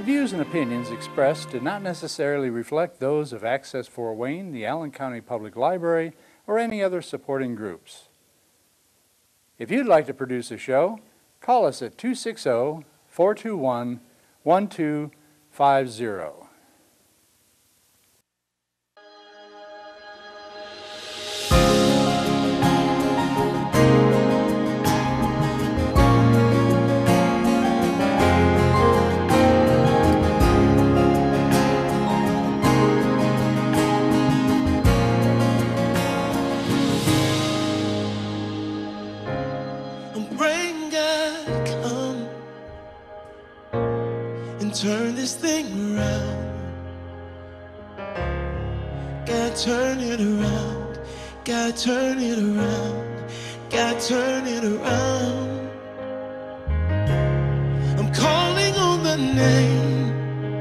The views and opinions expressed do not necessarily reflect those of Access Fort Wayne, the Allen County Public Library, or any other supporting groups. If you'd like to produce a show, call us at 260-421-1250. Turn this thing around. Gotta turn it around. Gotta turn it around. Gotta turn it around. I'm calling on the name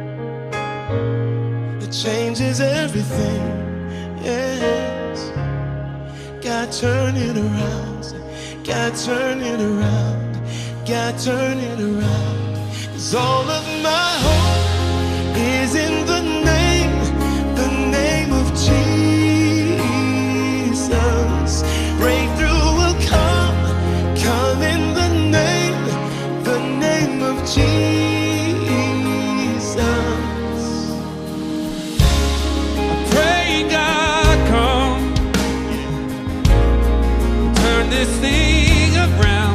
that changes everything. Yes. Gotta turn it around. Gotta turn it around. Gotta turn it around. 'Cause all of my hope is in the name of Jesus. Breakthrough will come in the name of Jesus. I pray God come, turn this thing around.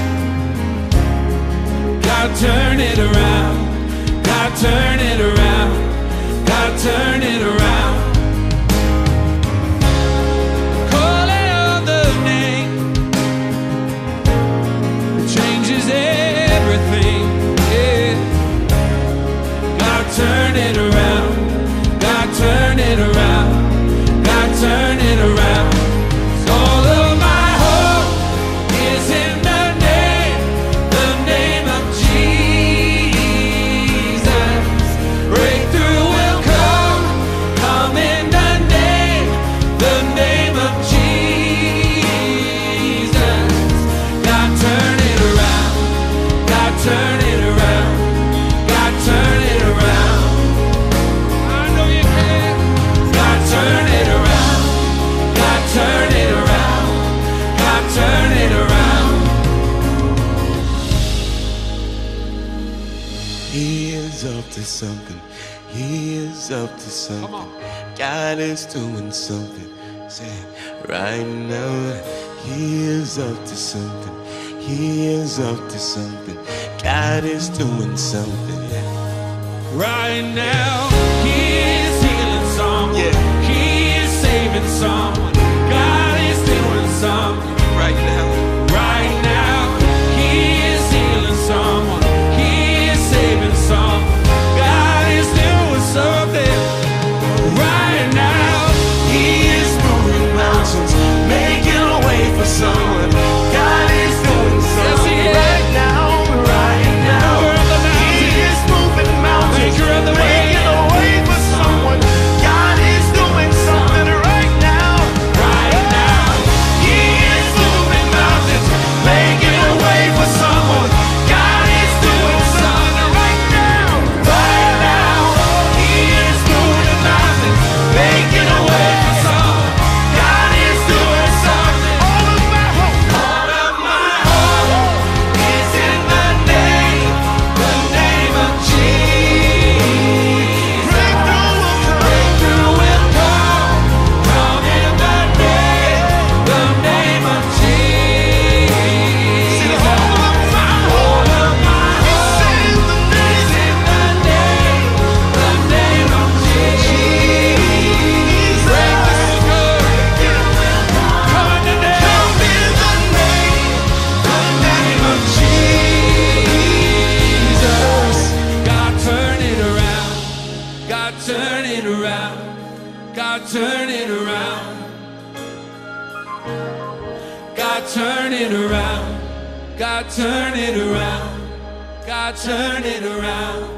God turn it around, God turn it around, God turn it around. Calling on the name, it changes everything, yeah. God turn it around, God turn it around, God turn it around. All of my hope is in the name of Jesus. Breakthrough will come in the name of Jesus. God turn it around, God turn it around, God turn it around. I know you can. God turn it around, God turn it around, God turn it around. He is up to something. He is up to something. God is doing something. Say it right now. He is up to something. He is up to something. God is doing something. Right now, He is healing someone. Yeah. He is saving someone. God is doing something. Right now. Right now, He is healing someone. He is saving someone. God is doing something. Right now, He is moving mountains, making a way for someone. God is doing something. Yes, right now, right now. He is moving mountains, making a way for someone. God is doing something right now. Right now, He is moving mountains, making a way for someone. God is doing something right now. Right now, He is moving mountains, making a way for someone. God is doing something. All of my hope is in the name of Jesus. Breakthrough will come in the name of Jesus. All of my hope is in the name of Jesus. Breakthrough will come in the name of Jesus. God turn it around, God turn it around, God turn it around. God turn it around, God turn it around, God turn it around.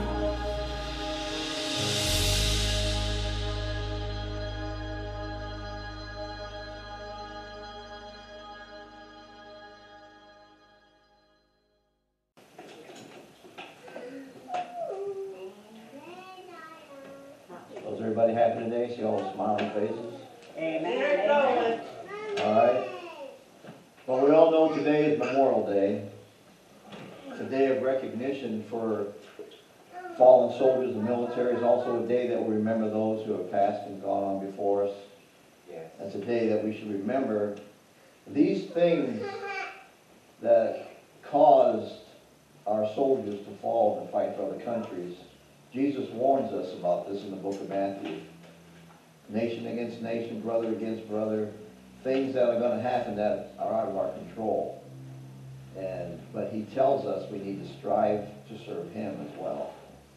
Everybody happy today? See all the smiling faces? Amen. All right. Well, we all know today is Memorial Day. It's a day of recognition for fallen soldiers in the military. It's also a day that we remember those who have passed and gone on before us. It's a day that we should remember these things that caused our soldiers to fall and fight for other countries. Jesus warns us about this in the book of Matthew. Nation against nation, brother against brother, things that are going to happen that are out of our control. But he tells us we need to strive to serve him as well.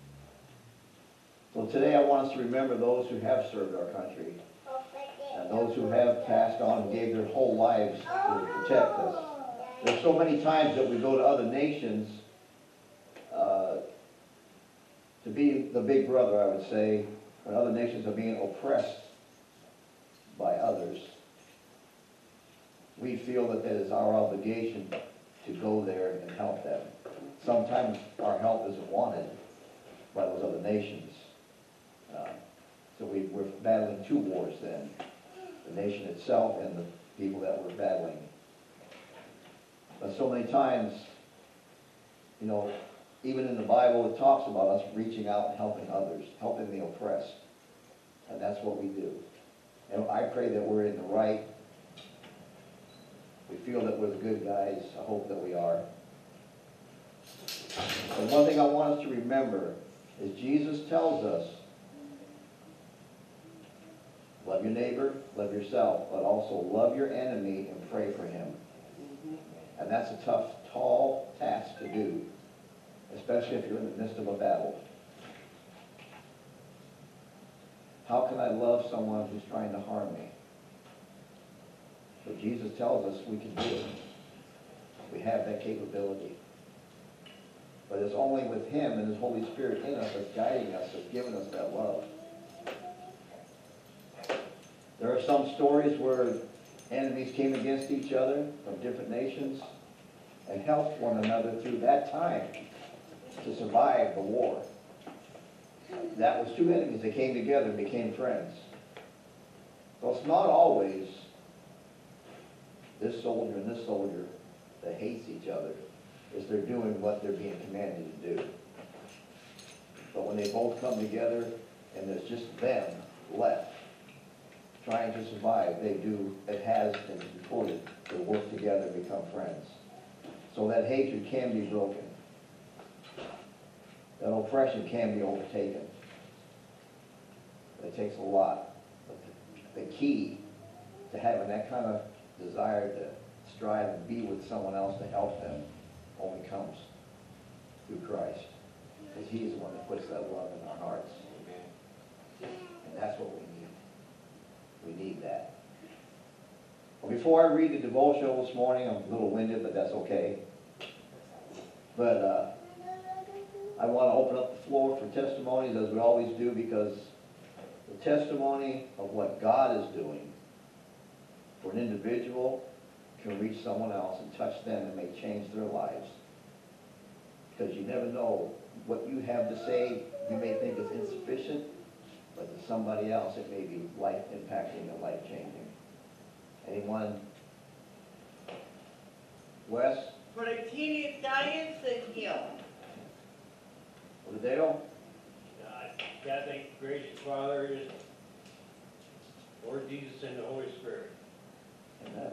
So today I want us to remember those who have served our country and those who have passed on and gave their whole lives to protect us. There's so many times that we go to other nations to be the big brother, I would say, when other nations are being oppressed by others. We feel that it is our obligation to go there and help them. Sometimes our help isn't wanted by those other nations. So we're battling two wars then, the nation itself and the people that we're battling. But so many times, you know, even in the Bible it talks about us reaching out and helping others, helping the oppressed. And that's what we do. And I pray that we're in the right. We feel that we're the good guys. I hope that we are. But one thing I want us to remember is Jesus tells us, love your neighbor, love yourself, but also love your enemy and pray for him. And that's a tough, tall task to do, especially if you're in the midst of a battle. How can I love someone who's trying to harm me? But Jesus tells us we can do it. We have that capability. But it's only with him and his Holy Spirit in us that's guiding us, that's giving us that love. There are some stories where enemies came against each other from different nations and helped one another through that time to survive the war. That was two enemies that came together and became friends. So it's not always this soldier and this soldier that hates each other. It's they're doing what they're being commanded to do. But when they both come together and there's just them left trying to survive, it has been recorded, they work together and become friends. So that hatred can be broken. That oppression can be overtaken. It takes a lot. But the key to having that kind of desire to strive and be with someone else to help them only comes through Christ. Because he's the one that puts that love in our hearts. And that's what we need. We need that. Well, before I read the devotional this morning, I'm a little winded, but that's okay. But I want to open up the floor for testimonies, as we always do, because the testimony of what God is doing for an individual can reach someone else and touch them and may change their lives. Because you never know what you have to say. You may think is insufficient, but to somebody else it may be life impacting and life changing. Anyone? Wes? For the teenage giants and heal. Or Dale? God, thank the gracious Father is Lord Jesus and the Holy Spirit. Amen.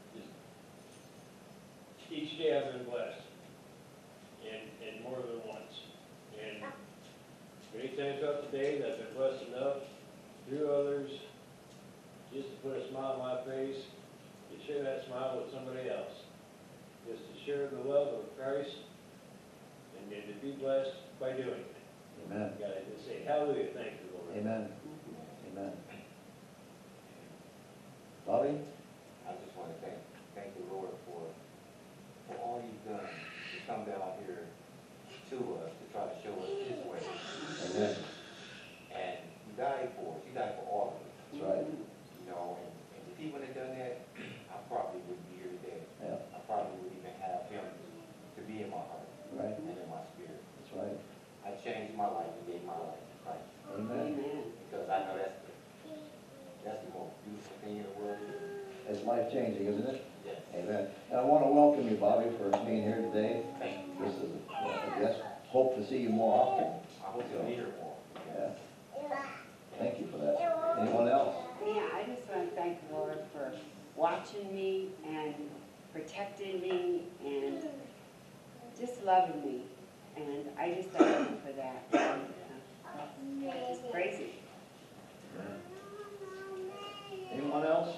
Each day I've been blessed, and more than once. And many times throughout the day that I've been blessed enough through others just to put a smile on my face, to share that smile with somebody else. Just to share the love of Christ and to be blessed by doing it. Amen. God, I just say hallelujah, thank you, Lord. Amen. Amen. Bobby? I just want to thank the Lord for all you've done to come down here to us to try to show us His way. Amen. And you died for us. You died for all of us. That's right. You know, and if He wouldn't have done that, I probably wouldn't be here today. Yeah. I probably wouldn't even have Him to be in my heart Right. and in my spirit. That's right. I changed my life and gave my life to Christ. Amen. Because I know life-changing, isn't it? Yes. Amen. And I want to welcome you, Bobby, for being here today. Thank you. This is a guest. Hope to see you more often. I hope you'll be here more. Yeah. Thank you for that. Anyone else? Yeah, I just want to thank the Lord for watching me and protecting me and just loving me. And I just thank Him for that. And, I just praise Him. Anyone else?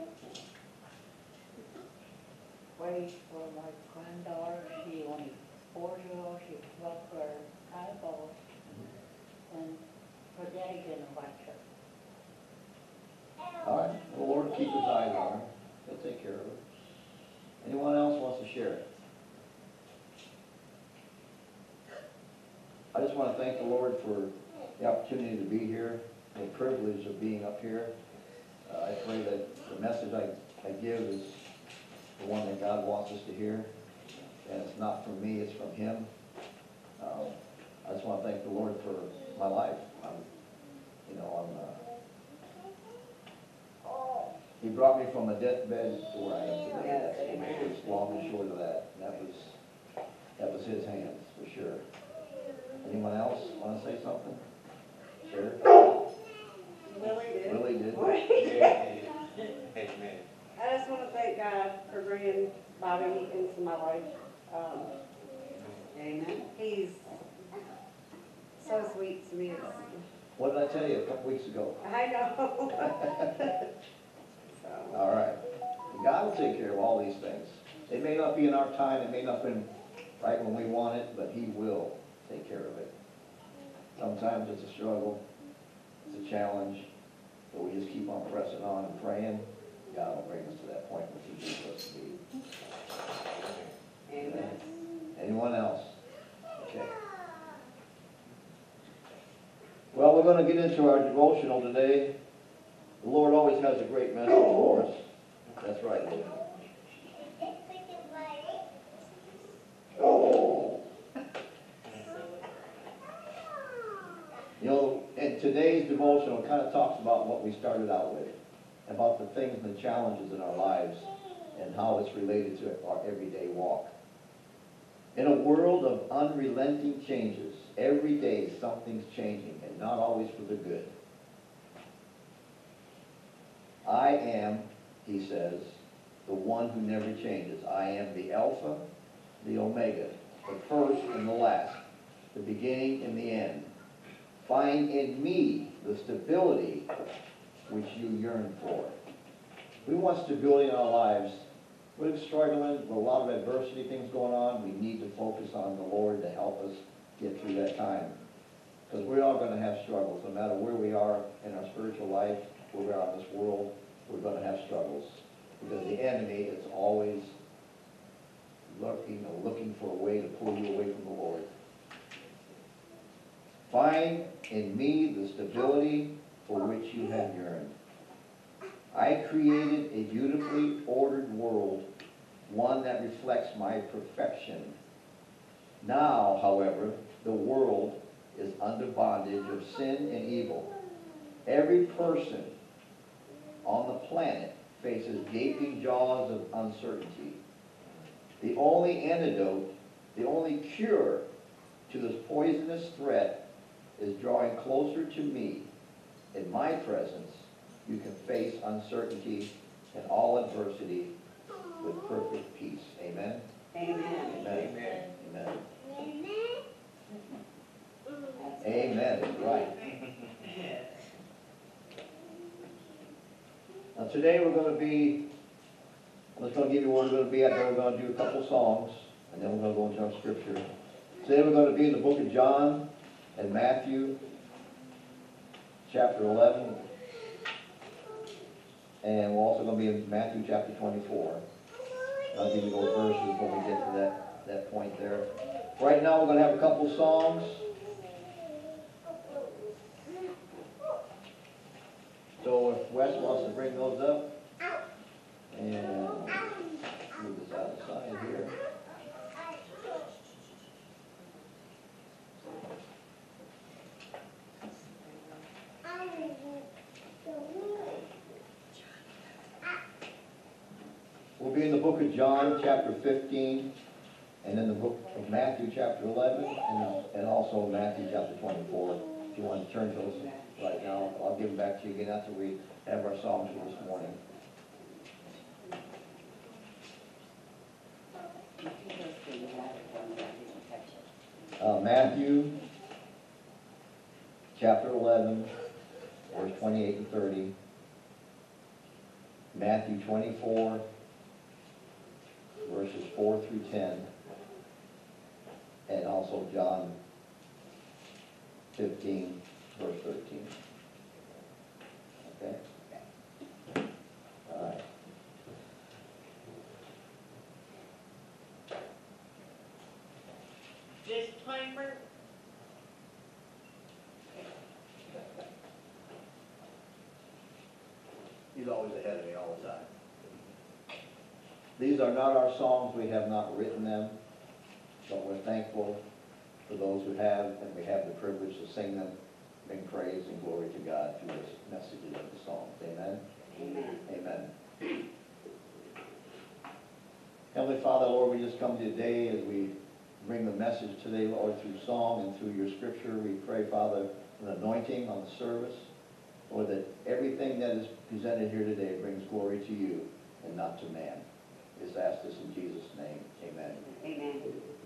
Wait for my granddaughter, she only 4 years, she broke her eyeball, and her daddy didn't watch her. All right. The Lord will keep His eyes on her. He'll take care of her. Anyone else wants to share? I just want to thank the Lord for the opportunity to be here, the privilege of being up here. I pray that the message I give is the one that God wants us to hear. And it's not from me, it's from Him. I just want to thank the Lord for my life. He brought me from a deathbed to where I am today. That's just long and short of that. That was His hands, for sure. Anyone else want to say something? Sure. Willie did. Willie did. Amen. I just want to thank God for bringing Bobby into my life. Amen. He's so sweet to me. What did I tell you a couple weeks ago? I know. So, All right. God will take care of all these things. It may not be in our time, it may not be right when we want it, but He will take care of it. Sometimes it's a struggle, it's a challenge, but we just keep on pressing on and praying. God will bring us to that point where He needs us to be. amen. Anyone else? Okay. Well, we're going to get into our devotional today. The Lord always has a great message for us. That's right, Lord. You know, in today's devotional, it kind of talks about what we started out with, about the things and the challenges in our lives and how it's related to our everyday walk. In a world of unrelenting changes, every day something's changing, and not always for the good. I am, he says, the one who never changes. I am the Alpha, the Omega, the first and the last, the beginning and the end. Find in me the stability which you yearn for. We want stability in our lives. We're struggling with a lot of adversity, things going on. We need to focus on the Lord to help us get through that time. Because we're all going to have struggles. No matter where we are in our spiritual life, where we are in this world, we're going to have struggles. Because the enemy is always looking for a way to pull you away from the Lord. Find in me the stability for which you have yearned. I created a beautifully ordered world, one that reflects my perfection. Now, however, the world is under bondage of sin and evil. Every person on the planet faces gaping jaws of uncertainty. The only antidote, the only cure to this poisonous threat is drawing closer to me. In my presence, you can face uncertainty and all adversity with perfect peace. Amen? Amen. Amen. Amen. Amen. Amen is right. Now today we're going to be, I'm just going to give you where we're going to be at, then we're going to do a couple songs, and then we're going to go into our scripture. Today we're going to be in the book of John and Matthew, chapter 11, and we're also going to be in Matthew chapter 24. I'll give you those verses when we get to that point there. Right now we're going to have a couple songs. So if Wes wants to bring those up, and move this out of the side here. be in the book of John, chapter 15, and in the book of Matthew, chapter 11, and also Matthew, chapter 24. If you want to turn to those right now, I'll give them back to you again after we have our songs for this morning. Matthew, chapter 11, verse 28 and 30. Matthew 24, verses 4 through 10. And also John 15, verse 13. Okay? All right. Disclaimer. He's always ahead of me all the time. These are not our songs. We have not written them. But we're thankful for those who have, and we have the privilege to sing them. Bring praise and glory to God through the messages of the songs. Amen? Amen. Amen. Heavenly Father, Lord, we just come to you today as we bring the message today, Lord, through song and through your scripture. We pray, Father, an anointing on the service. Lord, that everything that is presented here today brings glory to you and not to man. We just ask this in Jesus' name. Amen. Amen.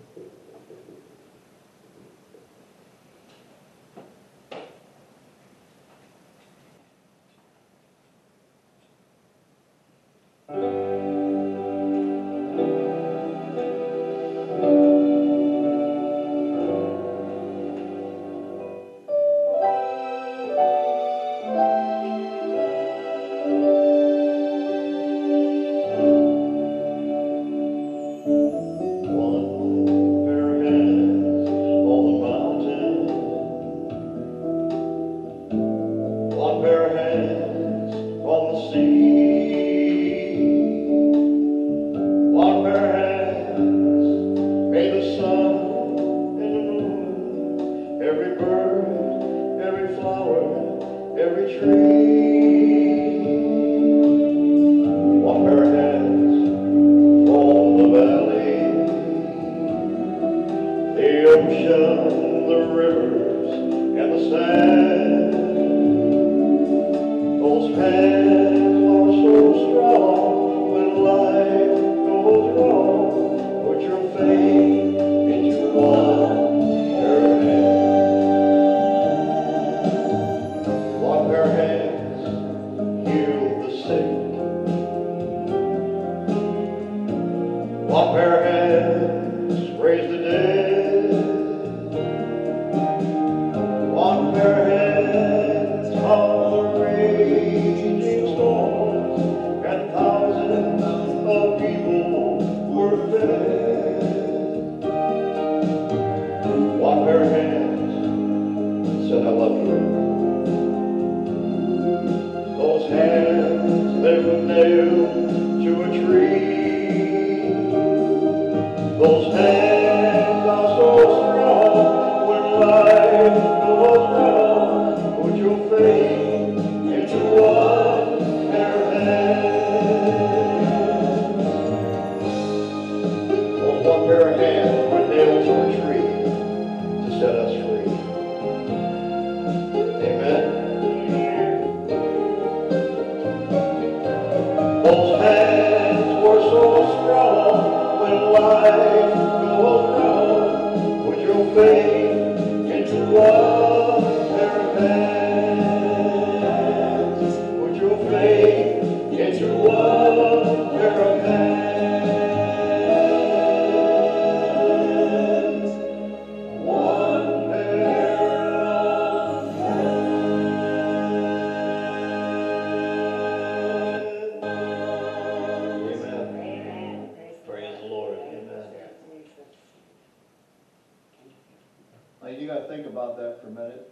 You got to think about that for a minute.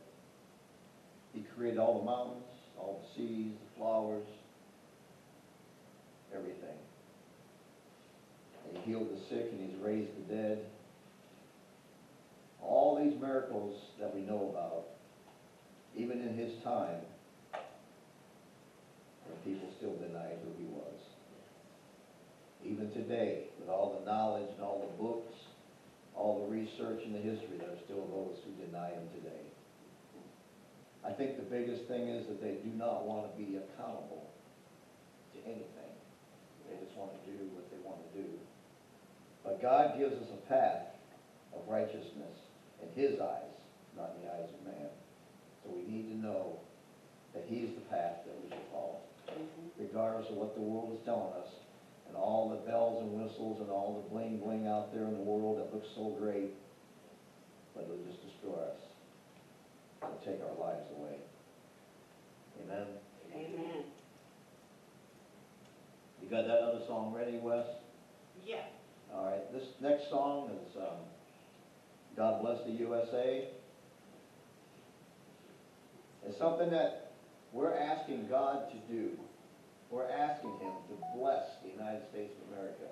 He created all the mountains, all the seas, the flowers, everything. And he healed the sick and he's raised the dead. All these miracles that we know about, even in his time, when people still denied who he was. Even today, with all the knowledge and all the books, all the research and the history, there are still those who deny him today. I think the biggest thing is that they do not want to be accountable to anything. They just want to do what they want to do. But God gives us a path of righteousness in his eyes, not in the eyes of man. So we need to know that he's the path that we should follow, regardless of what the world is telling us, and all the bells and whistles and all the bling bling out there in the world that looks so great, but it'll just destroy us. It'll take our lives away. Amen? Amen. You got that other song ready, Wes? Yeah. All right, this next song is God Bless the USA. It's something that we're asking God to do. We're asking him to bless the United States of America.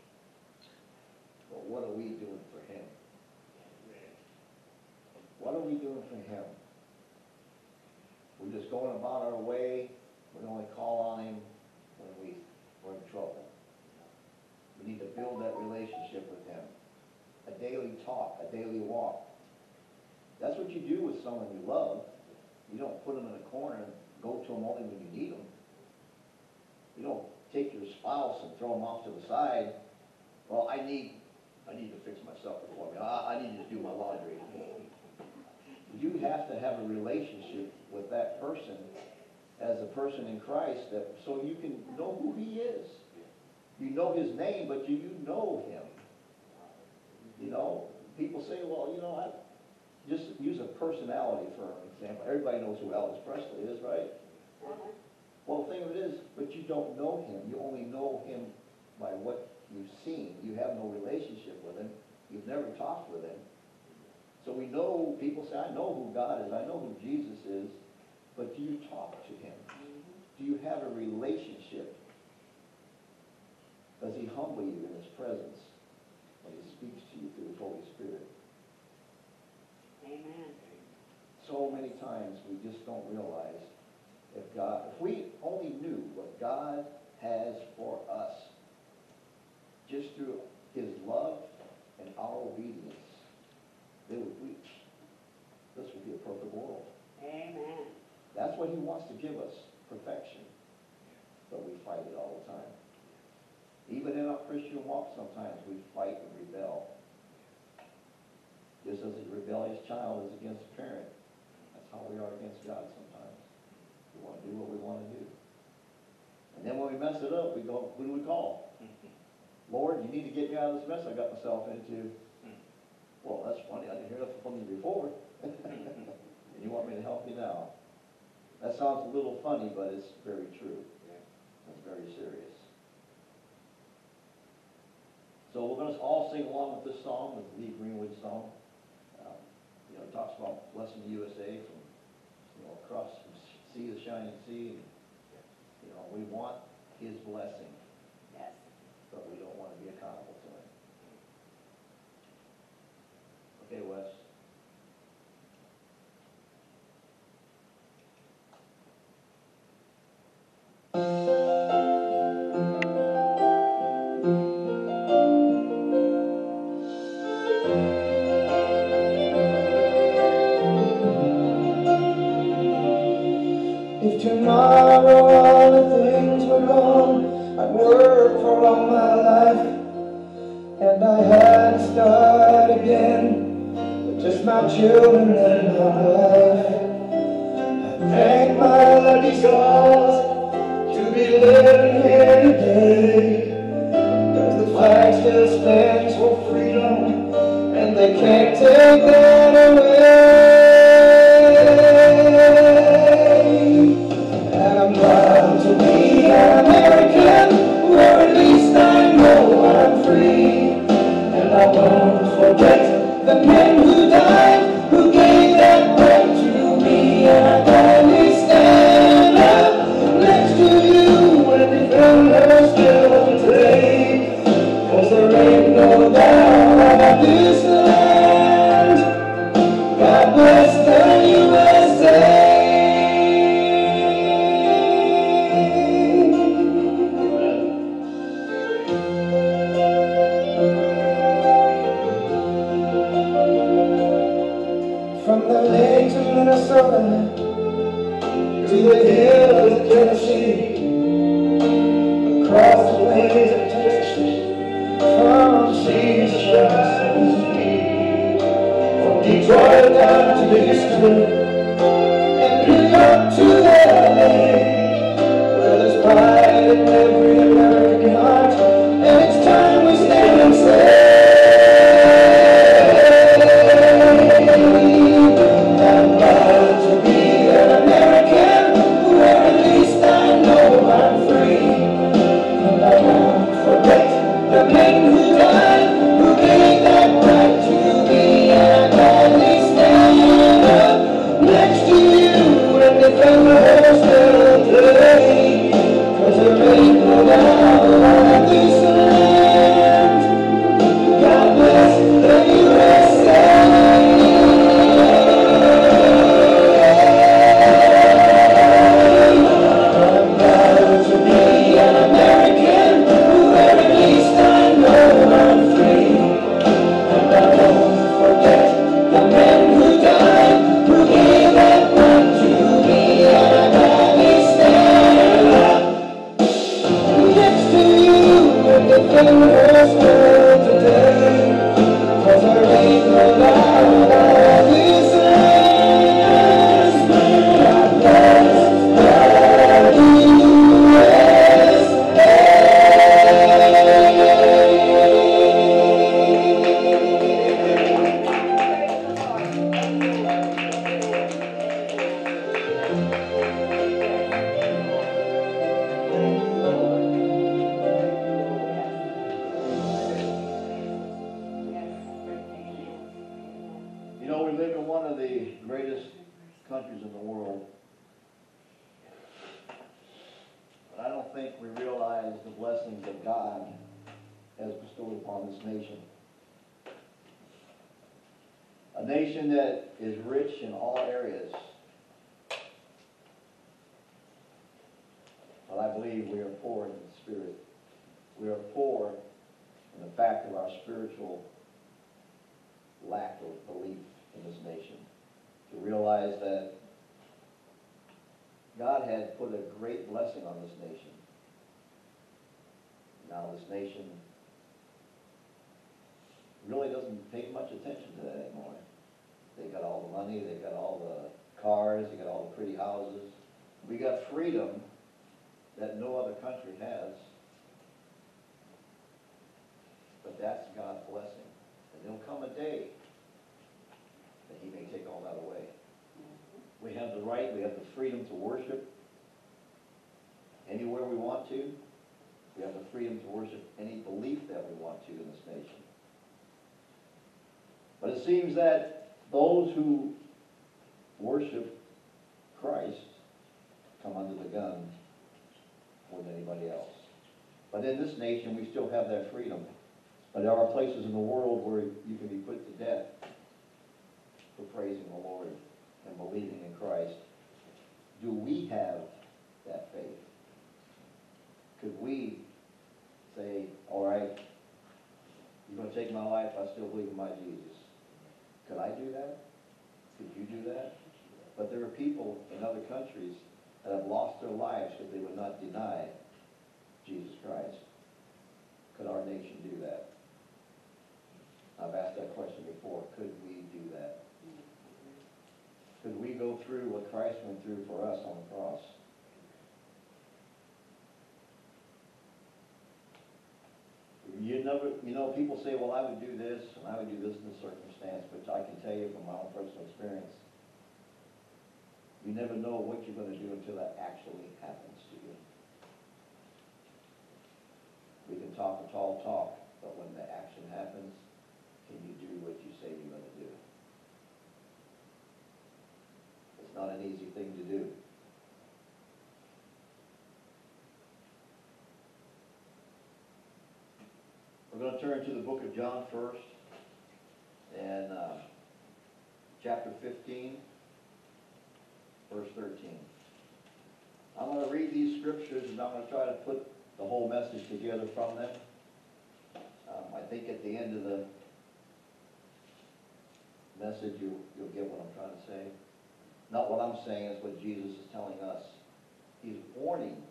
But what are we doing for him? What are we doing for him? We're just going about our way. We only call on him when we're in trouble. We need to build that relationship with him. A daily talk, a daily walk. That's what you do with someone you love. You don't put them in a corner and go to them only when you need them. You don't take your spouse and throw them off to the side. Well, I need to fix my supper for me. I need you to do my laundry. You have to have a relationship with that person as a person in Christ, that so you can know who he is. You know his name, but you know him. You know, people say, well, you know, I just use a personality for an example. Everybody knows who Elvis Presley is, right? Well, the thing of it is, but you don't know him. You only know him by what you've seen. You have no relationship with him. You've never talked with him. So we know, people say, I know who God is. I know who Jesus is. But do you talk to him? Do you have a relationship? Does he humble you in his presence when he speaks to you through his Holy Spirit? Amen. So many times we just don't realize if we only knew what God has for us just through his love and our obedience, this would be a perfect world. Amen. That's what he wants to give us, perfection. But we fight it all the time. Even in our Christian walk, sometimes we fight and rebel. Just as a rebellious child is against a parent, that's how we are against God sometimes. We want to do what we want to do. And then when we mess it up, we go, who do we call? Lord, you need to get me out of this mess I got myself into. Well, that's funny. I didn't hear nothing from you before. And you want me to help you now. That sounds a little funny, but it's very true. It's very serious. So we're going to all sing along with this song, with the Lee Greenwood song. It talks about blessing the USA from, across the sea, the shining sea. And, we want his blessing. Yes. But we don't want to be accountable to him. Okay, Wes. If tomorrow all the things were gone, I'd worked for all my life, and I had to start again with just my children and my wife. I thank my lucky stars to be living here today, 'cause the flag still stands for freedom, and they can't take that away. And I'm proud to be an American, or at least I know I'm free. And I won't forget the men who died, who gave that right to me. And I gladly stand up next to you and defend her still today. 'Cause there ain't no doubt about this land. God bless the USA. lakes of Minnesota to the hills of Tennessee, across the plains of Texas, from sea to shining sea, from Detroit down to Houston, and New York to LA, where there's pride in every American heart, and it's time we stand and say, I'm proud to be an American, where at least I know I'm free. And I won't forget the men who died, who gave that right to me. And I gladly stand up next to you and defend her still today. 'Cause there ain't no doubt that this land, God bless the USA. I'm proud to be an American, where at least I know I'm free. And I won't forget the men who died, who gave that right to me. And I gladly stand up next to you and defend her still today. 'Cause there ain't no doubt that this land, God bless the You know, we live in one of the greatest countries in the world, but I don't think we realize the blessings that God has bestowed upon this nation. A nation that is rich in all areas, but I believe we are poor in the spirit. We are poor in the fact of our spiritual lack of belief in this nation. To realize that God had put a great blessing on this nation. Now this nation really doesn't pay much attention to that anymore. They got all the money, they got all the cars, they got all the pretty houses. We got freedom that no other country has. But that's God's blessing. And there'll come a day that He may take all that away. We have the right, we have the freedom to worship anywhere we want to. We have the freedom to worship any belief that we want to in this nation. But it seems that those who worship Christ come under the gun more than anybody else. But in this nation, we still have that freedom. But there are places in the world where you can be put to death for praising the Lord and believing in Christ. Do we have that faith? Could we say, all right, you're going to take my life, I still believe in my Jesus. Could I do that? Could you do that? But there are people in other countries that have lost their lives because they would not deny Jesus Christ. Could our nation do that? I've asked that question before. Could we do that? Could we go through what Christ went through for us on the cross? You know, people say, well, I would do this, and I would do this in this circumstance, but I can tell you from my own personal experience, you never know what you're going to do until that actually happens to you. We can talk a tall talk, but when the action happens, can you do what you say you're going to do? It's not an easy thing to do. We're going to turn to the book of John first, and chapter 15, verse 13. I'm going to read these scriptures, and I'm going to try to put the whole message together from them. I think at the end of the message, you'll get what I'm trying to say. Not what I'm saying, it's what Jesus is telling us. He's warning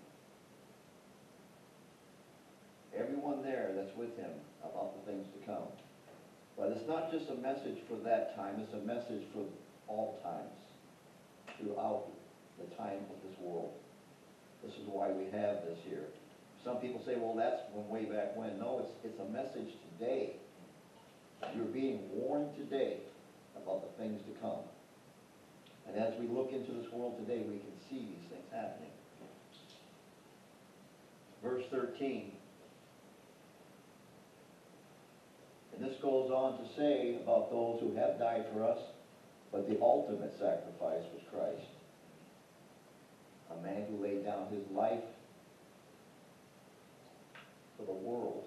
everyone there that's with him about the things to come. But it's not just a message for that time, it's a message for all times, throughout the time of this world. This is why we have this here. Some people say, well, that's from way back when. No, it's a message today. You're being warned today about the things to come. And as we look into this world today, we can see these things happening. Verse 13. And this goes on to say about those who have died for us, but the ultimate sacrifice was Christ. A man who laid down his life for the world.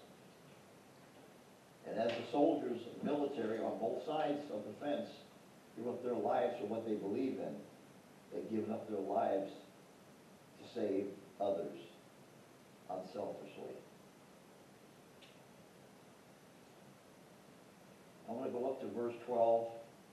And as the soldiers of the military on both sides of the fence give up their lives for what they believe in, they've given up their lives to save others unselfishly. I want to go up to verse 12.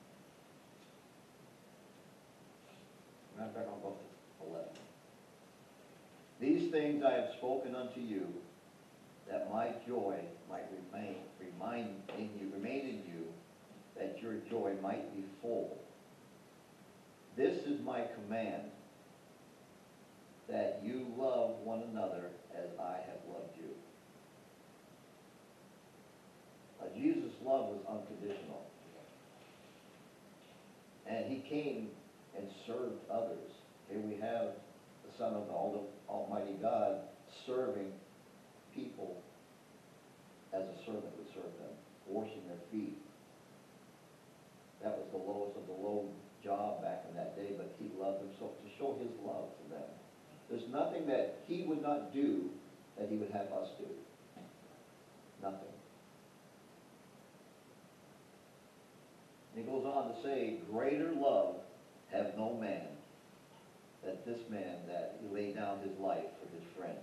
Matter of fact, I'll go up to 11. These things I have spoken unto you, that my joy might remain in you, that your joy might be full. This is my command, that you love one another as I have loved you. Jesus' love was unconditional. And he came and served others. Here we have the Son of the Almighty God serving people as a servant would serve them, washing their feet. That was the lowest of the low job back in that day, but he loved them so to show his love to them. There's nothing that he would not do that he would have us do. Nothing. And he goes on to say, greater love have no man than this man, that he laid down his life for his friends.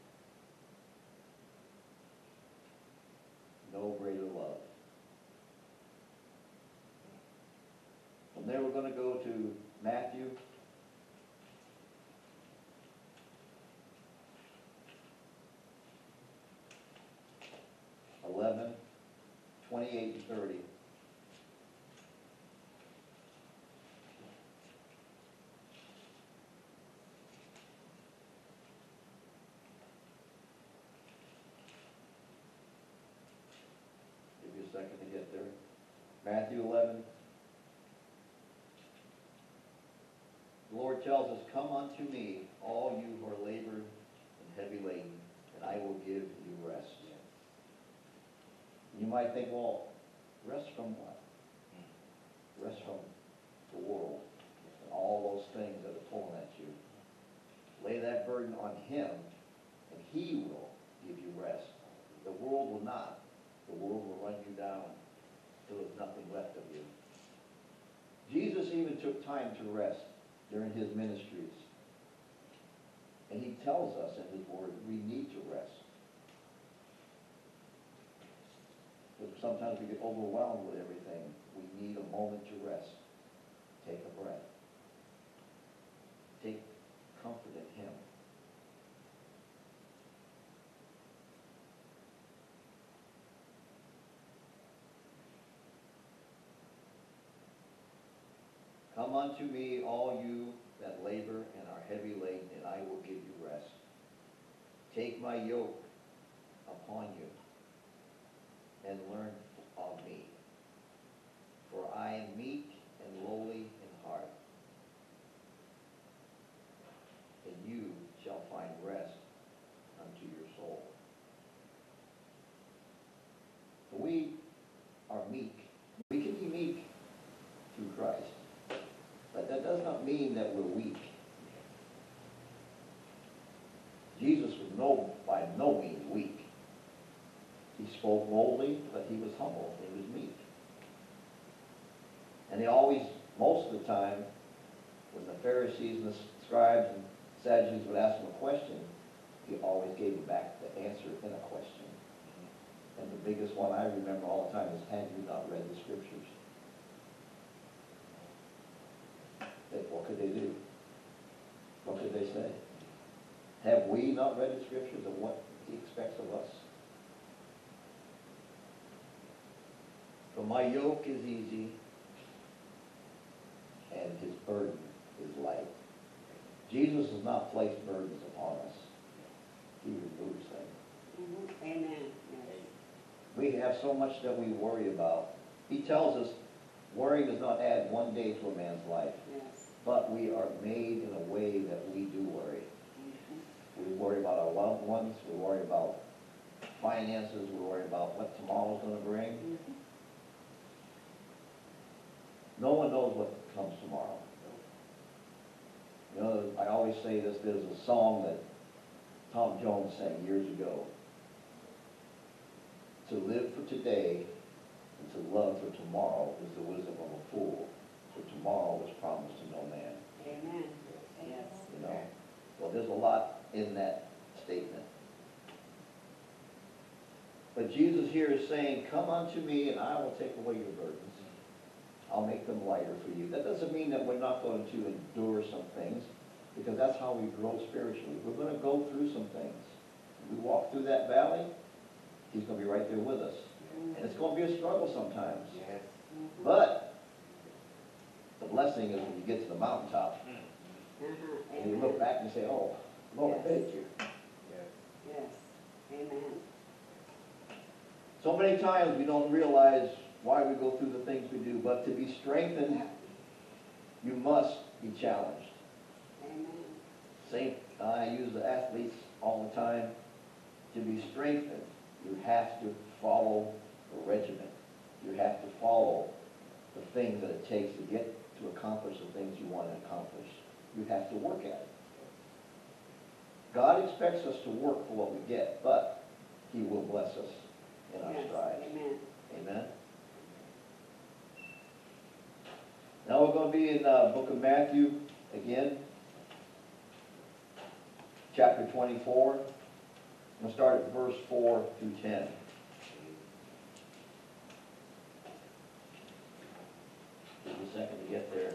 No greater love. From there we're going to go to Matthew. (11) 28 and 30. Give you a second to get there. Matthew 11. The Lord tells us, come unto me, all you who are labored and heavy laden, and I will give you rest. You might think, well, rest from what? Rest from the world and all those things that are pulling at you. Lay that burden on him, and he will give you rest. The world will not. The world will run you down until there's nothing left of you. Jesus even took time to rest during his ministries. And he tells us in his word, we need to rest. But sometimes we get overwhelmed with everything. We need a moment to rest. Take a breath. Take comfort in him. Come unto me, all you that labor and are heavy laden, and I will give you rest. Take my yoke upon you and learn of me. For I am meek and lowly in heart, and you shall find rest unto your soul. So we are meek. We can be meek through Christ. But that does not mean that we're weak. Jesus was by no means weak. He spoke boldly, but he was humble. He was meek. And he always, most of the time, when the Pharisees and the scribes and Sadducees would ask him a question, he always gave them back the answer in a question. And the biggest one I remember all the time is, have you not read the scriptures? could they do? What could they say? Have we not read the scriptures of what he expects of us? For my yoke is easy and his burden is light. Jesus does not place burdens upon us. He removes them. Mhm. Amen. Yes. We have so much that we worry about. He tells us worry does not add one day to a man's life, Yes. but we are made in a way that we do worry. Mhm. We worry about our loved ones, we worry about finances, we worry about what tomorrow's going to bring. Mhm. No one knows what comes tomorrow. You know, I always say this, there's a song that Tom Jones sang years ago. To live for today and to love for tomorrow is the wisdom of a fool, for tomorrow is promised to no man. Amen. Yes. You know? Well, there's a lot in that statement. But Jesus here is saying, come unto me and I will take away your burdens. I'll make them lighter for you. That doesn't mean that we're not going to endure some things, because that's how we grow spiritually. We're going to go through some things. If we walk through that valley, he's going to be right there with us. And it's going to be a struggle sometimes. Yes. Mhm. But the blessing is when you get to the mountaintop Uh-huh. and you Amen. look back and say, oh, Lord, Yes. thank you. Yes. Yes. Amen. So many times we don't realize why we go through the things we do, but to be strengthened, you must be challenged. Amen. I use the athletes all the time. To be strengthened, you have to follow the regimen. You have to follow the things that it takes to get to accomplish the things you want to accomplish. You have to work at it. God expects us to work for what we get, but he will bless us in our Yes. strides. Amen. Amen. Now we're going to be in the book of Matthew again, chapter 24. I'm going to start at verse 4 through 10. Give me a second to get there.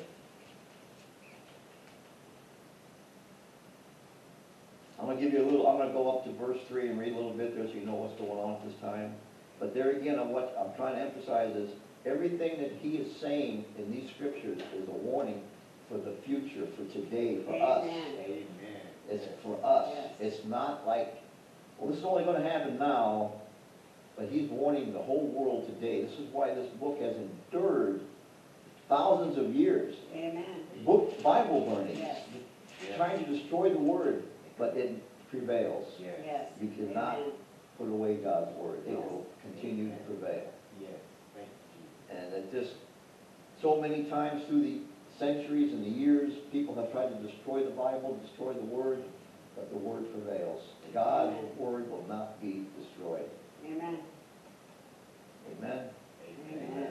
I'm going to give you a little, I'm going to go up to verse 3 and read a little bit there so you know what's going on at this time. But there again, what I'm trying to emphasize is everything that he is saying in these scriptures is a warning for the future, for today, for us. Amen. It's for us. Yes. It's not like, well, this is only going to happen now, but he's warning the whole world today. This is why this book has endured thousands of years. Amen. Bible burnings, Yes. trying to destroy the word, but it prevails. Yes. Yes. You cannot Amen. put away God's word. It will continue to prevail. Yes. Thank you. And it just, so many times through the centuries and the years, people have tried to destroy the Bible, destroy the word, but the word prevails. God's word will not be destroyed. Amen. Amen? Amen.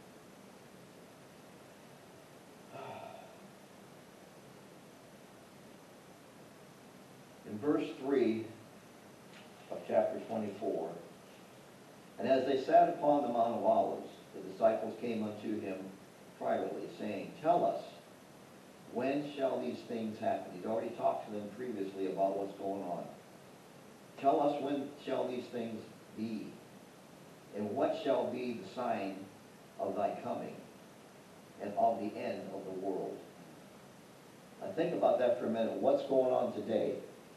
In verse 3 of chapter 24, and as they sat upon the Mount of Olives, the disciples came unto him privately, saying, tell us, when shall these things happen? He'd already talked to them previously about what's going on. Tell us, when shall these things be? And what shall be the sign of thy coming and of the end of the world? Now think about that for a minute. What's going on today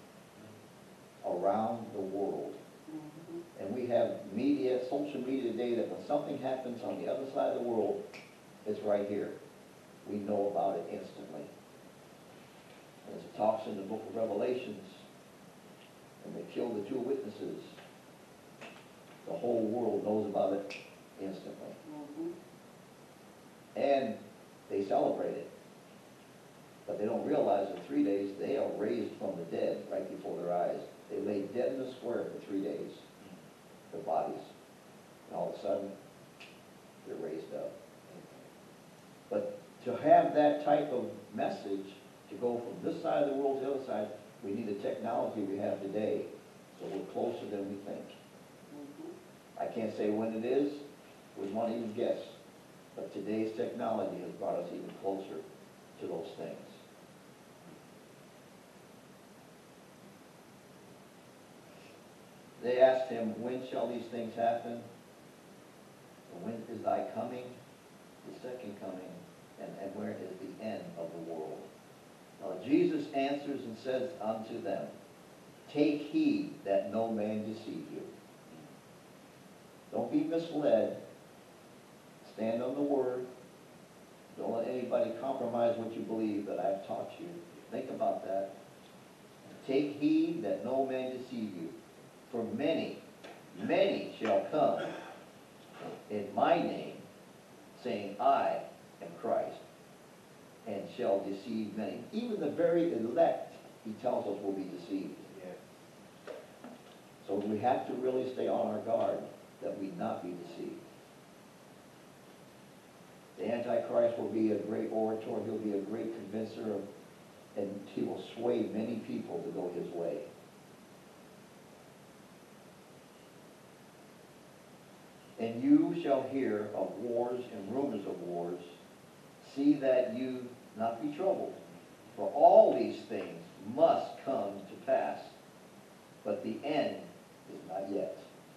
around the world? Mhm. And we have media, social media today, that when something happens on the other side of the world, it's right here. We know about it instantly. As it talks in the book of Revelations, and they killed the two witnesses, the whole world knows about it instantly. Mhm. And they celebrate it. But they don't realize in 3 days they are raised from the dead right before their eyes. They lay dead in the square for 3 days, their bodies. And all of a sudden, they're raised up. But to have that type of message, to go from this side of the world to the other side, we need the technology we have today. So we're closer than we think. Mhm. I can't say when it is, wouldn't want to even guess. But today's technology has brought us even closer to those things. They asked him, when shall these things happen? And when is thy coming, the second coming, and where is the end of the world? Now Jesus answers and says unto them, take heed that no man deceive you. Don't be misled. Stand on the word. Don't let anybody compromise what you believe that I've taught you. Think about that. Take heed that no man deceive you. For many shall come in my name, saying, I am Christ, and shall deceive many. Even the very elect, he tells us, will be deceived. So we have to really stay on our guard that we not be deceived. The Antichrist will be a great orator. He'll be a great convincer, and he will sway many people to go his way. And you shall hear of wars and rumors of wars. See that you not be troubled. For all these things must come to pass, but the end is not yet.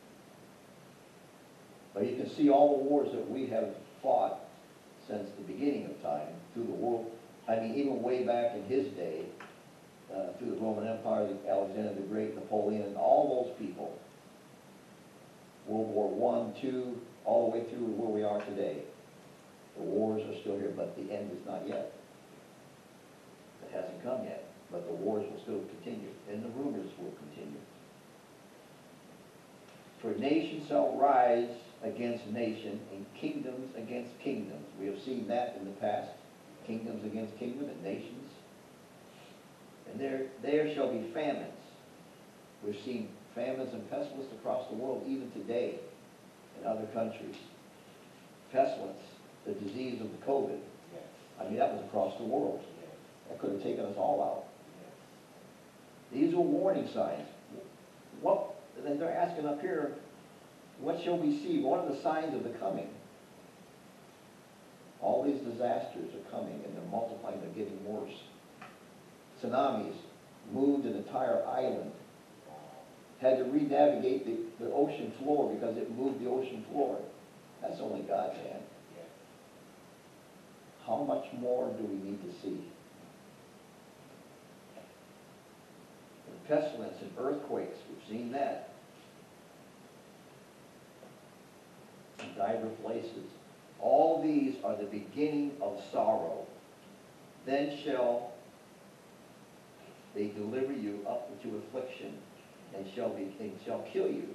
But you can see all the wars that we have fought since the beginning of time through the world. I mean, even way back in his day, through the Roman Empire, Alexander the Great, Napoleon, and all those people. World War I, II, all the way through where we are today. The wars are still here, but the end is not yet. It hasn't come yet, but the wars will still continue, and the rumors will continue. For nation shall rise against nation, and kingdoms against kingdoms. We have seen that in the past. Kingdoms against kingdom and nations. And there shall be famines. We've seen famines and pestilence across the world, even today, in other countries. Pestilence, the disease of the COVID. I mean, that was across the world. That could have taken us all out. These are warning signs. Then they're asking up here, what shall we see? What are the signs of the coming? All these disasters are coming, and they're multiplying, they're getting worse. Tsunamis moved an entire island. Had to re-navigate the ocean floor because it moved the ocean floor. That's only God's hand. How much more do we need to see? And pestilence and earthquakes, we've seen that. In diverse places. All these are the beginning of sorrow. Then shall they deliver you up into affliction, and shall kill you.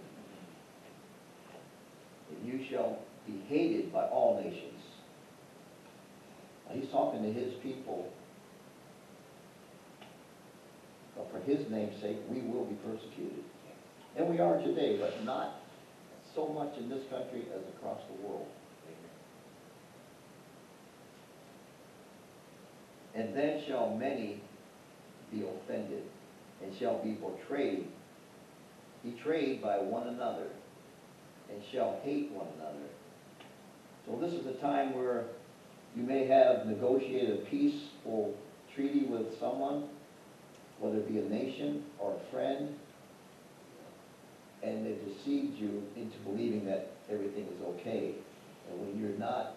And you shall be hated by all nations. Now he's talking to his people. But for his name's sake, we will be persecuted. And we are today, but not so much in this country as across the world. And then shall many be offended, and shall be betrayed by one another, and shall hate one another. So this is a time where you may have negotiated a peaceful treaty with someone, whether it be a nation or a friend, and they've deceived you into believing that everything is okay. And when you're not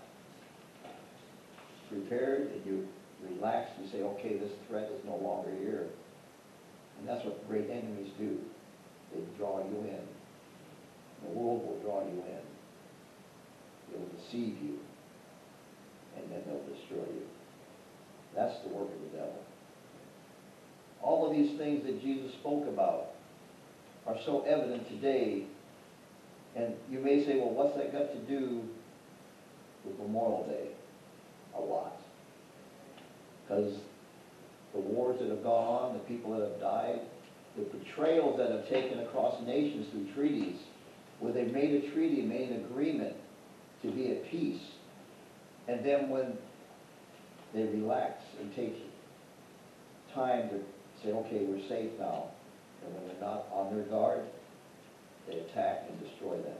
prepared and you relax, you say, okay, this threat is no longer here. And that's what great enemies do. They draw you in. The world will draw you in. They will deceive you, and then they'll destroy you. That's the work of the devil. All of these things that Jesus spoke about are so evident today. And you may say, well, what's that got to do with Memorial Day? A lot. Because the wars that have gone on, the people that have died, the betrayals that have taken across nations through treaties, where they made a treaty, made an agreement to be at peace, and then when they relax and take time to say, okay, we're safe now, and when they're not on their guard, they attack and destroy them.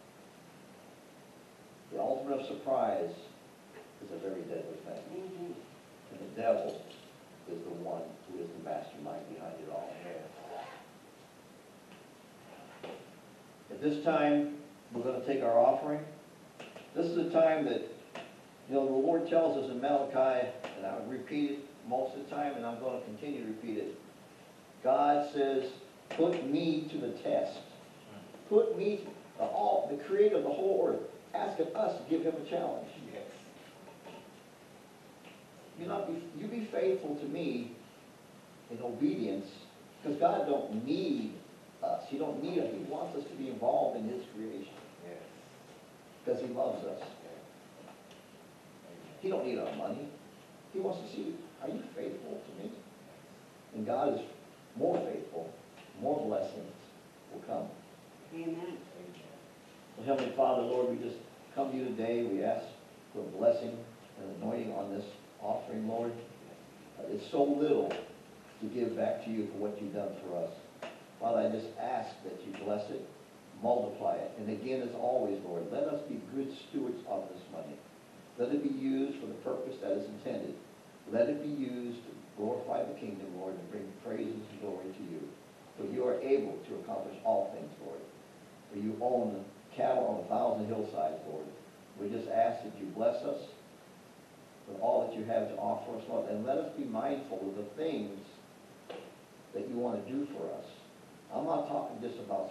The ultimate of surprise is a very deadly thing. And the devil is the one who is the mastermind behind it all. this time, we're gonna take our offering. This is a time that, you know, the Lord tells us in Malachi, and I would repeat it most of the time, and I'm gonna continue to repeat it. God says, put me to the test. Put me, the creator of the whole earth, asking us to give him a challenge. You be faithful to me in obedience, because God don't need us. He don't need us. He wants us to be involved in his creation. Because he loves us. He don't need our money. He wants to see, are you faithful to me? And God is more faithful, more blessings will come. Amen. Well, Heavenly Father, Lord, we just come to you today. We ask for a blessing and anointing on this offering, Lord. It's so little to give back to you for what you've done for us. Father, I just ask that you bless it, multiply it. And again, as always, Lord, let us be good stewards of this money. Let it be used for the purpose that is intended. Let it be used to glorify the kingdom, Lord, and bring praises and glory to you. For you are able to accomplish all things, Lord. For you own the cattle on 1,000 hillsides, Lord. We just ask that you bless us with all that you have to offer us, Lord. And let us be mindful of the things that you want to do for us. I'm not talking just about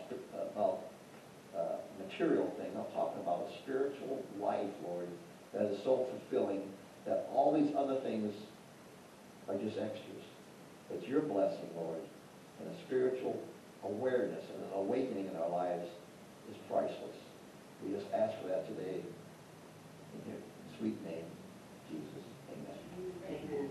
material things. I'm talking about a spiritual life, Lord, that is so fulfilling that all these other things are just extras. But your blessing, Lord, and a spiritual awareness and an awakening in our lives is priceless. We just ask for that today in your sweet name, Jesus. Amen. Amen.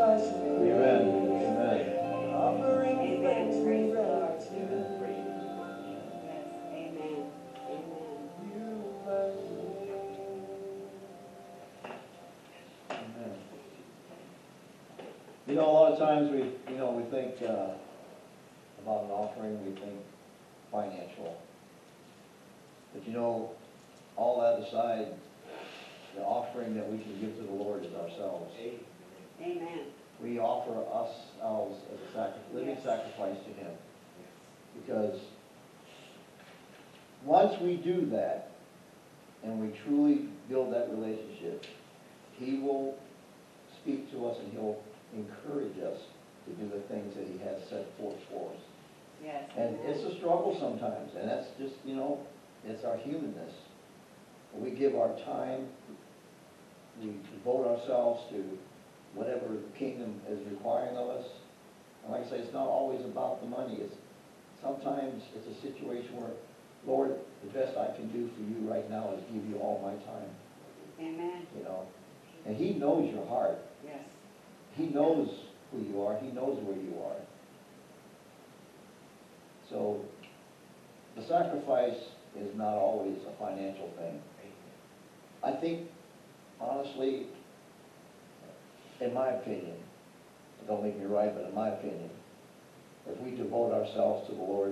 Amen. Amen. Amen. Praise the Lord. Yes. Amen. Amen. You know, a lot of times we think about an offering, we think financial. But you know, all that aside, the offering that we can give to the Lord is ourselves. Amen. We offer ourselves as a living sacrifice to Him. Because once we do that, and we truly build that relationship, He will speak to us and He'll encourage us to do the things that He has set forth for us. Yes. And it's a struggle sometimes, and that's just, it's our humanness. We give our time, we devote ourselves to whatever the kingdom is requiring of us. And like I say, it's not always about the money. Sometimes it's a situation where, Lord, the best I can do for you right now is give you all my time. Amen. And He knows your heart. Yes. He knows who you are. He knows where you are. So the sacrifice is not always a financial thing. I think, honestly, in my opinion, don't make me right, but in my opinion, if we devote ourselves to the Lord,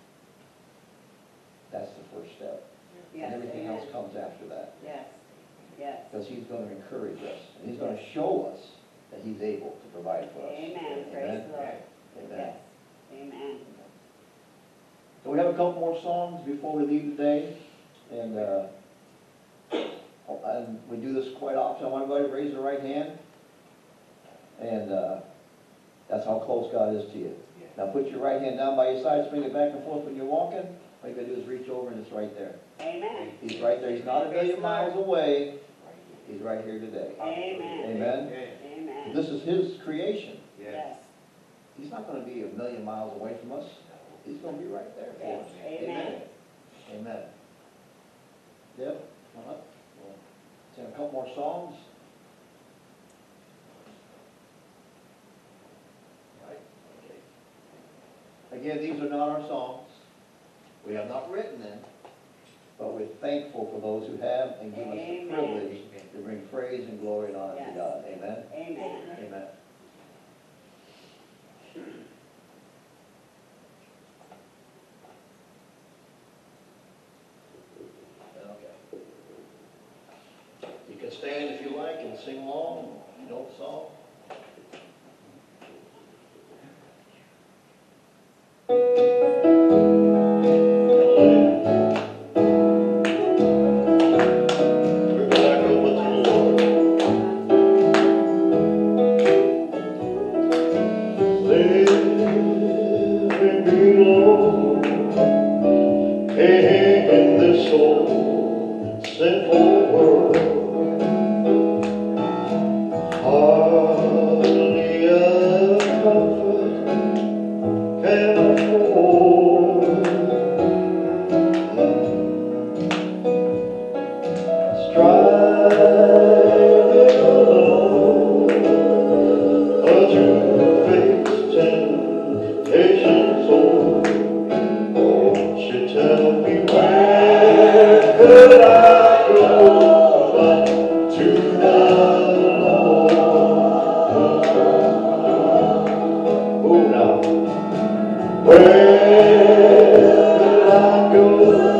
that's the first step. Yes. And everything Amen. else comes after that. Yes. Yes. Because He's going to encourage us, and He's going to show us that He's able to provide for us. Amen. Praise the Lord. Amen. Yes. Amen. So we have a couple more songs before we leave today, and we do this quite often. I want everybody to raise their right hand, and that's how close God is to you. Now put your right hand down by your side, swing it back and forth when you're walking. All you got to do is reach over, and it's right there. Amen. He's right there. He's not a million miles away. He's right here today. Amen. Amen. Amen. This is His creation. Yes. He's not going to be a million miles away from us. He's going to be right there for us. Amen. Amen. Deb, come up. We'll sing a couple more songs. Right. Okay. Again, these are not our songs. We have not written them, but we're thankful for those who have and give us the privilege to bring praise and glory and honor to God. Amen. Amen. Amen. Okay. You can stand if you like and sing along. You know the song. We're back over to the Lord. Living below in this old sinful world, hardly a comfort can afford. Striving alone, to face temptation so. Won't you tell me where could I go but to the Lord? Oh, now. Where could I go?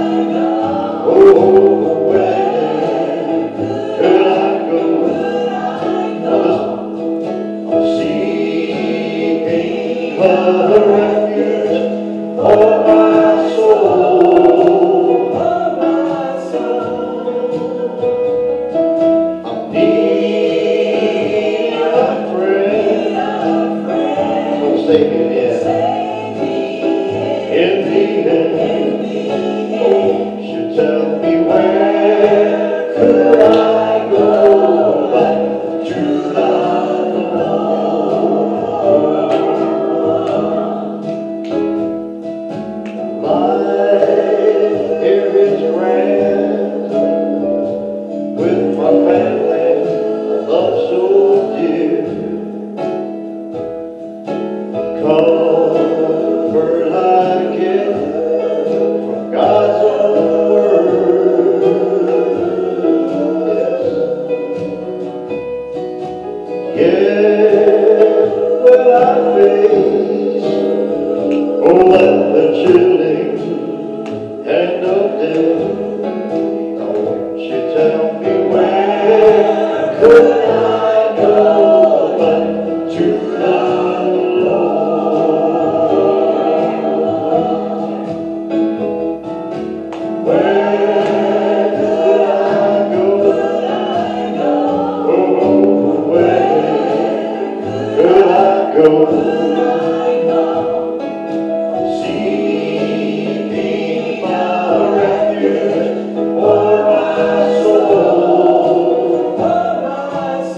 Oh, where could I go? Now listen. I'm seeking a refuge for my soul. I'm needing a friend. So say it, yeah.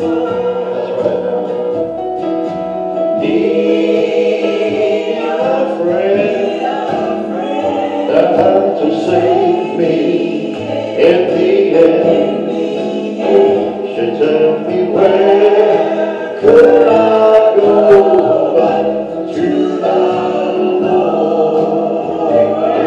Need a friend to save me in the end. She tell me where could I go but to the Lord?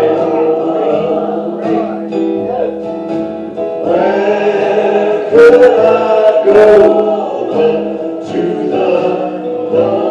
Where could I go but to the Lord?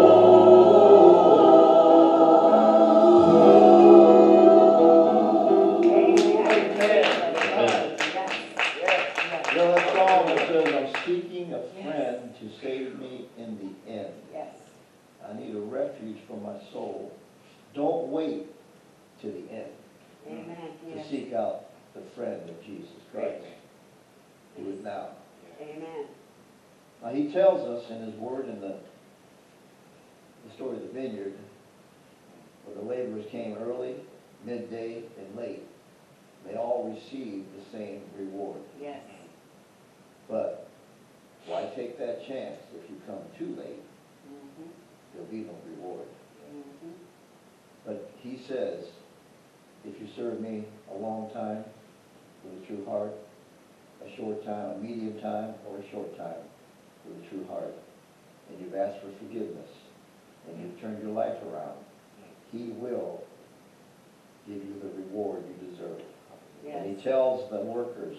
You know that song that says, I'm seeking a friend to save me in the end. Yes. I need a refuge for my soul. Don't wait to the end Amen. to Yes. seek out the friend of Jesus Christ. Do it now. Amen. Now he tells us in his word in the story of the vineyard, where the laborers came early, midday, and late. They all received the same reward. Yes. But why take that chance if you come too late? Mm-hmm. There'll be no reward. Mm-hmm. But he says, if you serve me a long time with a true heart, a short time, a medium time, or a short time with a true heart, and you've asked for forgiveness, and you've turned your life around, he will give you the reward you deserve. Yes. And he tells the workers,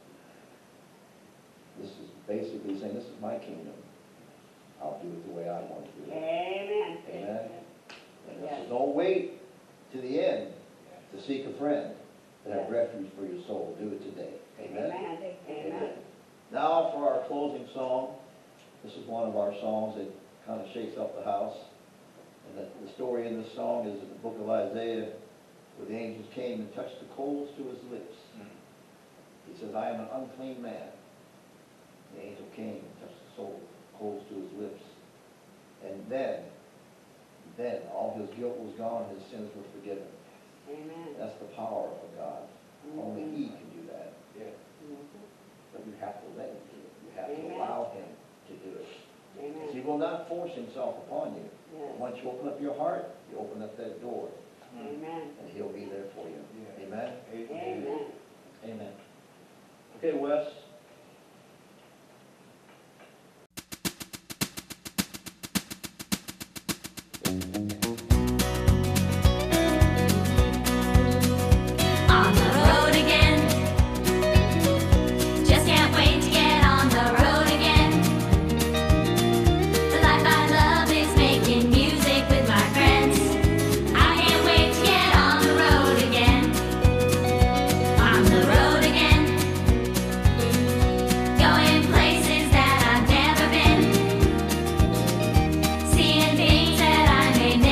this is basically saying, this is my kingdom. I'll do it the way I want to do it. Amen. Amen. And he Yes. says, don't wait to the end to seek a friend to have Yes. refuge for your soul. Do it today. Amen. Amen. Amen. Now for our closing song. This is one of our songs that kind of shakes up the house. And the story in this song is in the book of Isaiah, where the angels came and touched the coals to his lips. He says, I am an unclean man. The angel came and touched the coals to his lips. And then all his guilt was gone, his sins were forgiven. Amen. That's the power of God. Only he can do that. Mm-hmm. But you have to let him do it. You have to Amen. allow him to do it. Amen. Because he will not force himself upon you. Yes. Once you open up your heart, you open up that door, Amen. and he'll be there for you. Amen? Amen. Amen. Okay, Wes. On the road again. Just can't wait to get on the road again. The life I love is making music with my friends. I can't wait to get on the road again. On the road again. Going places that I've never been. Seeing things that I may never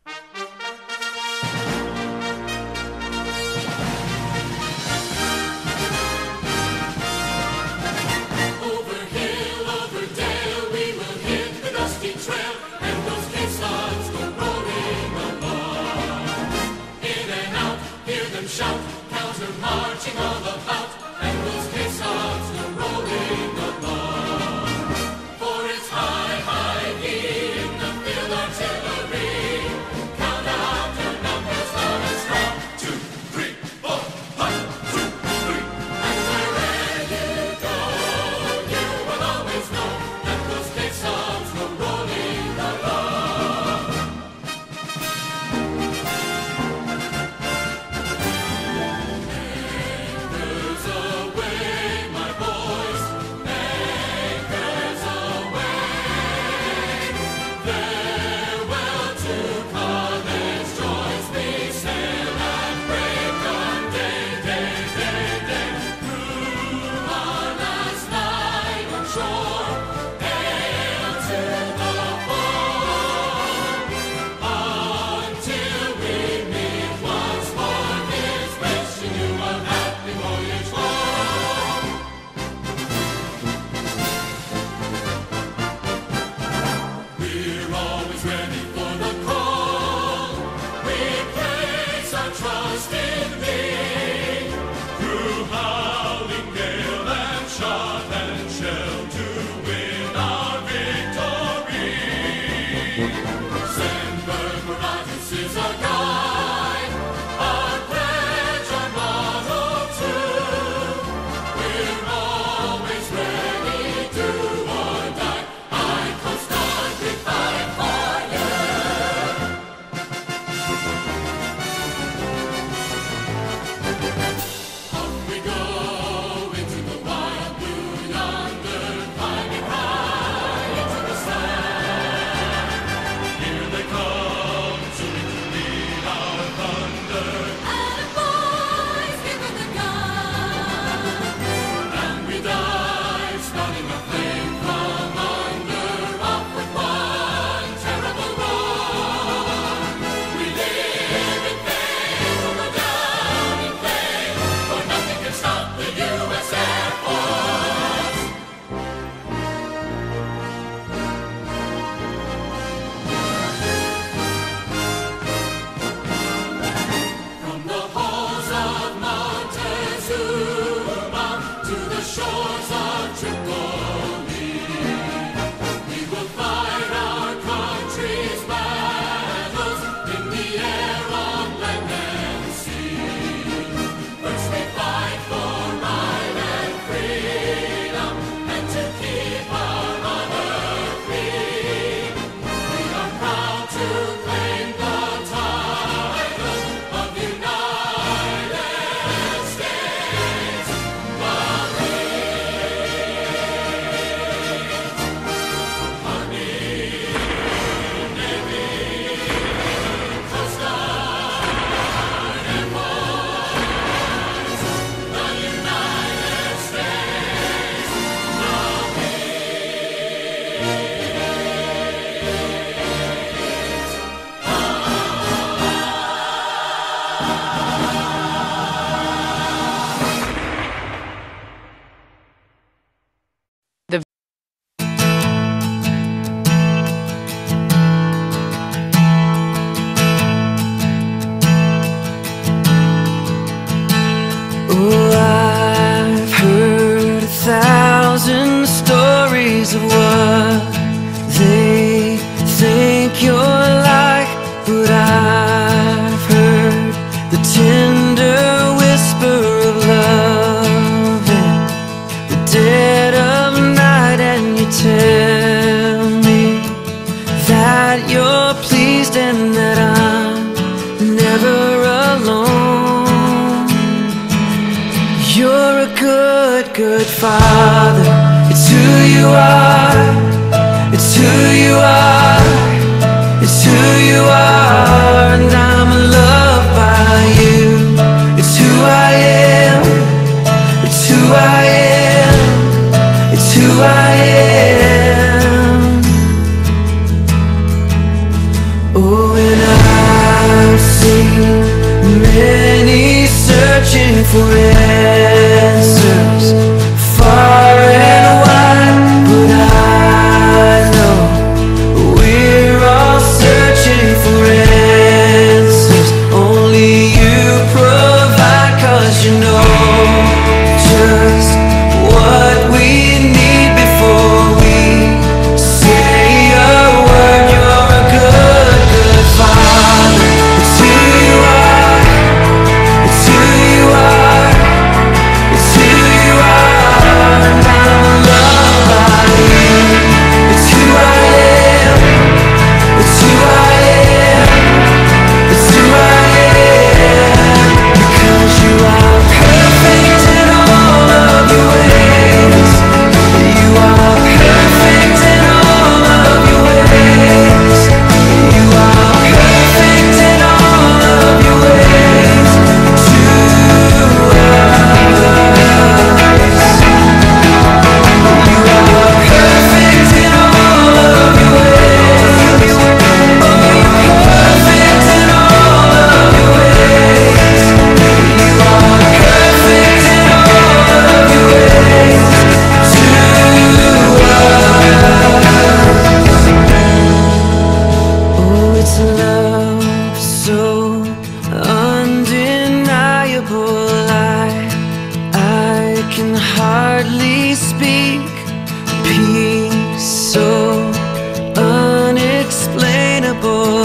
Over hill, over dale, we will hit the dusty trail, and those caissons go rolling along. In and out, hear them shout, counter marching all about, and those caissons go rolling along. For it's high, high in the field artillery. Count out your numbers loud and strong. 2, 3, 4, 1, 2, 3. And wherever you go, you will always know that those caissons go rolling along. Anchors away, my boys, anchors away. Farewell to college joys, we sail at break of day, day, day, day. Through honest night on shore, hail to the fall. Until we meet once more, here's wishing you a happy voyage home. We're always ready for the call. We place our trust in Thee. Through howling gale and shot and shell to win our victory. Sandberg Mirages is our guide, our pledge, our motto too. We're always ready, do or die. I constantly fight for you. Up we go into the wild blue yonder, climbing high into the sand. Here they come, soon to lead our thunder. And boys, give them the gun. And we dive, spouting a flame from under, up with one terrible roar. We live in fame, or go down in flame, for nothing can stop the U.S. Air Force. From the halls of Montezuma to the shores of Tripoli, we will fight our country's battles in the air, on land and sea. First we fight for right and freedom, and to keep our honor free. We are proud to claim the title of United States Marines. Army, Navy, Coast Guard, Air Force, the United States Oh, I've heard 1,000 stories of what they think you're like, but I've heard the tender whisper of love in the dead of night, and you tell me that you're pleased and that I'm never alone. You're a good, good father. It's who you are. It's who you are. It's who you are. And I'm loved by you. It's who I am. It's who I am. It's who I am. Oh, and I many searching for answers, far and wide, but I know we're all searching for answers. Only you provide, 'cause you know just what we need before we say a word. You're a good, good Father. It's who you are. It's who you are. It's who you are. And I'm loved by you. It's who I am. It's who I am. It's who I am. Because you are perfect in all of your ways. You are perfect in all of your ways. You are perfect in all of your ways to us. You are perfect in all of your ways. Oh, you're perfect in all of your ways. You are perfect in all of your ways to us. Oh, it's love so undeniable. I can hardly speak. Peace so unexplainable.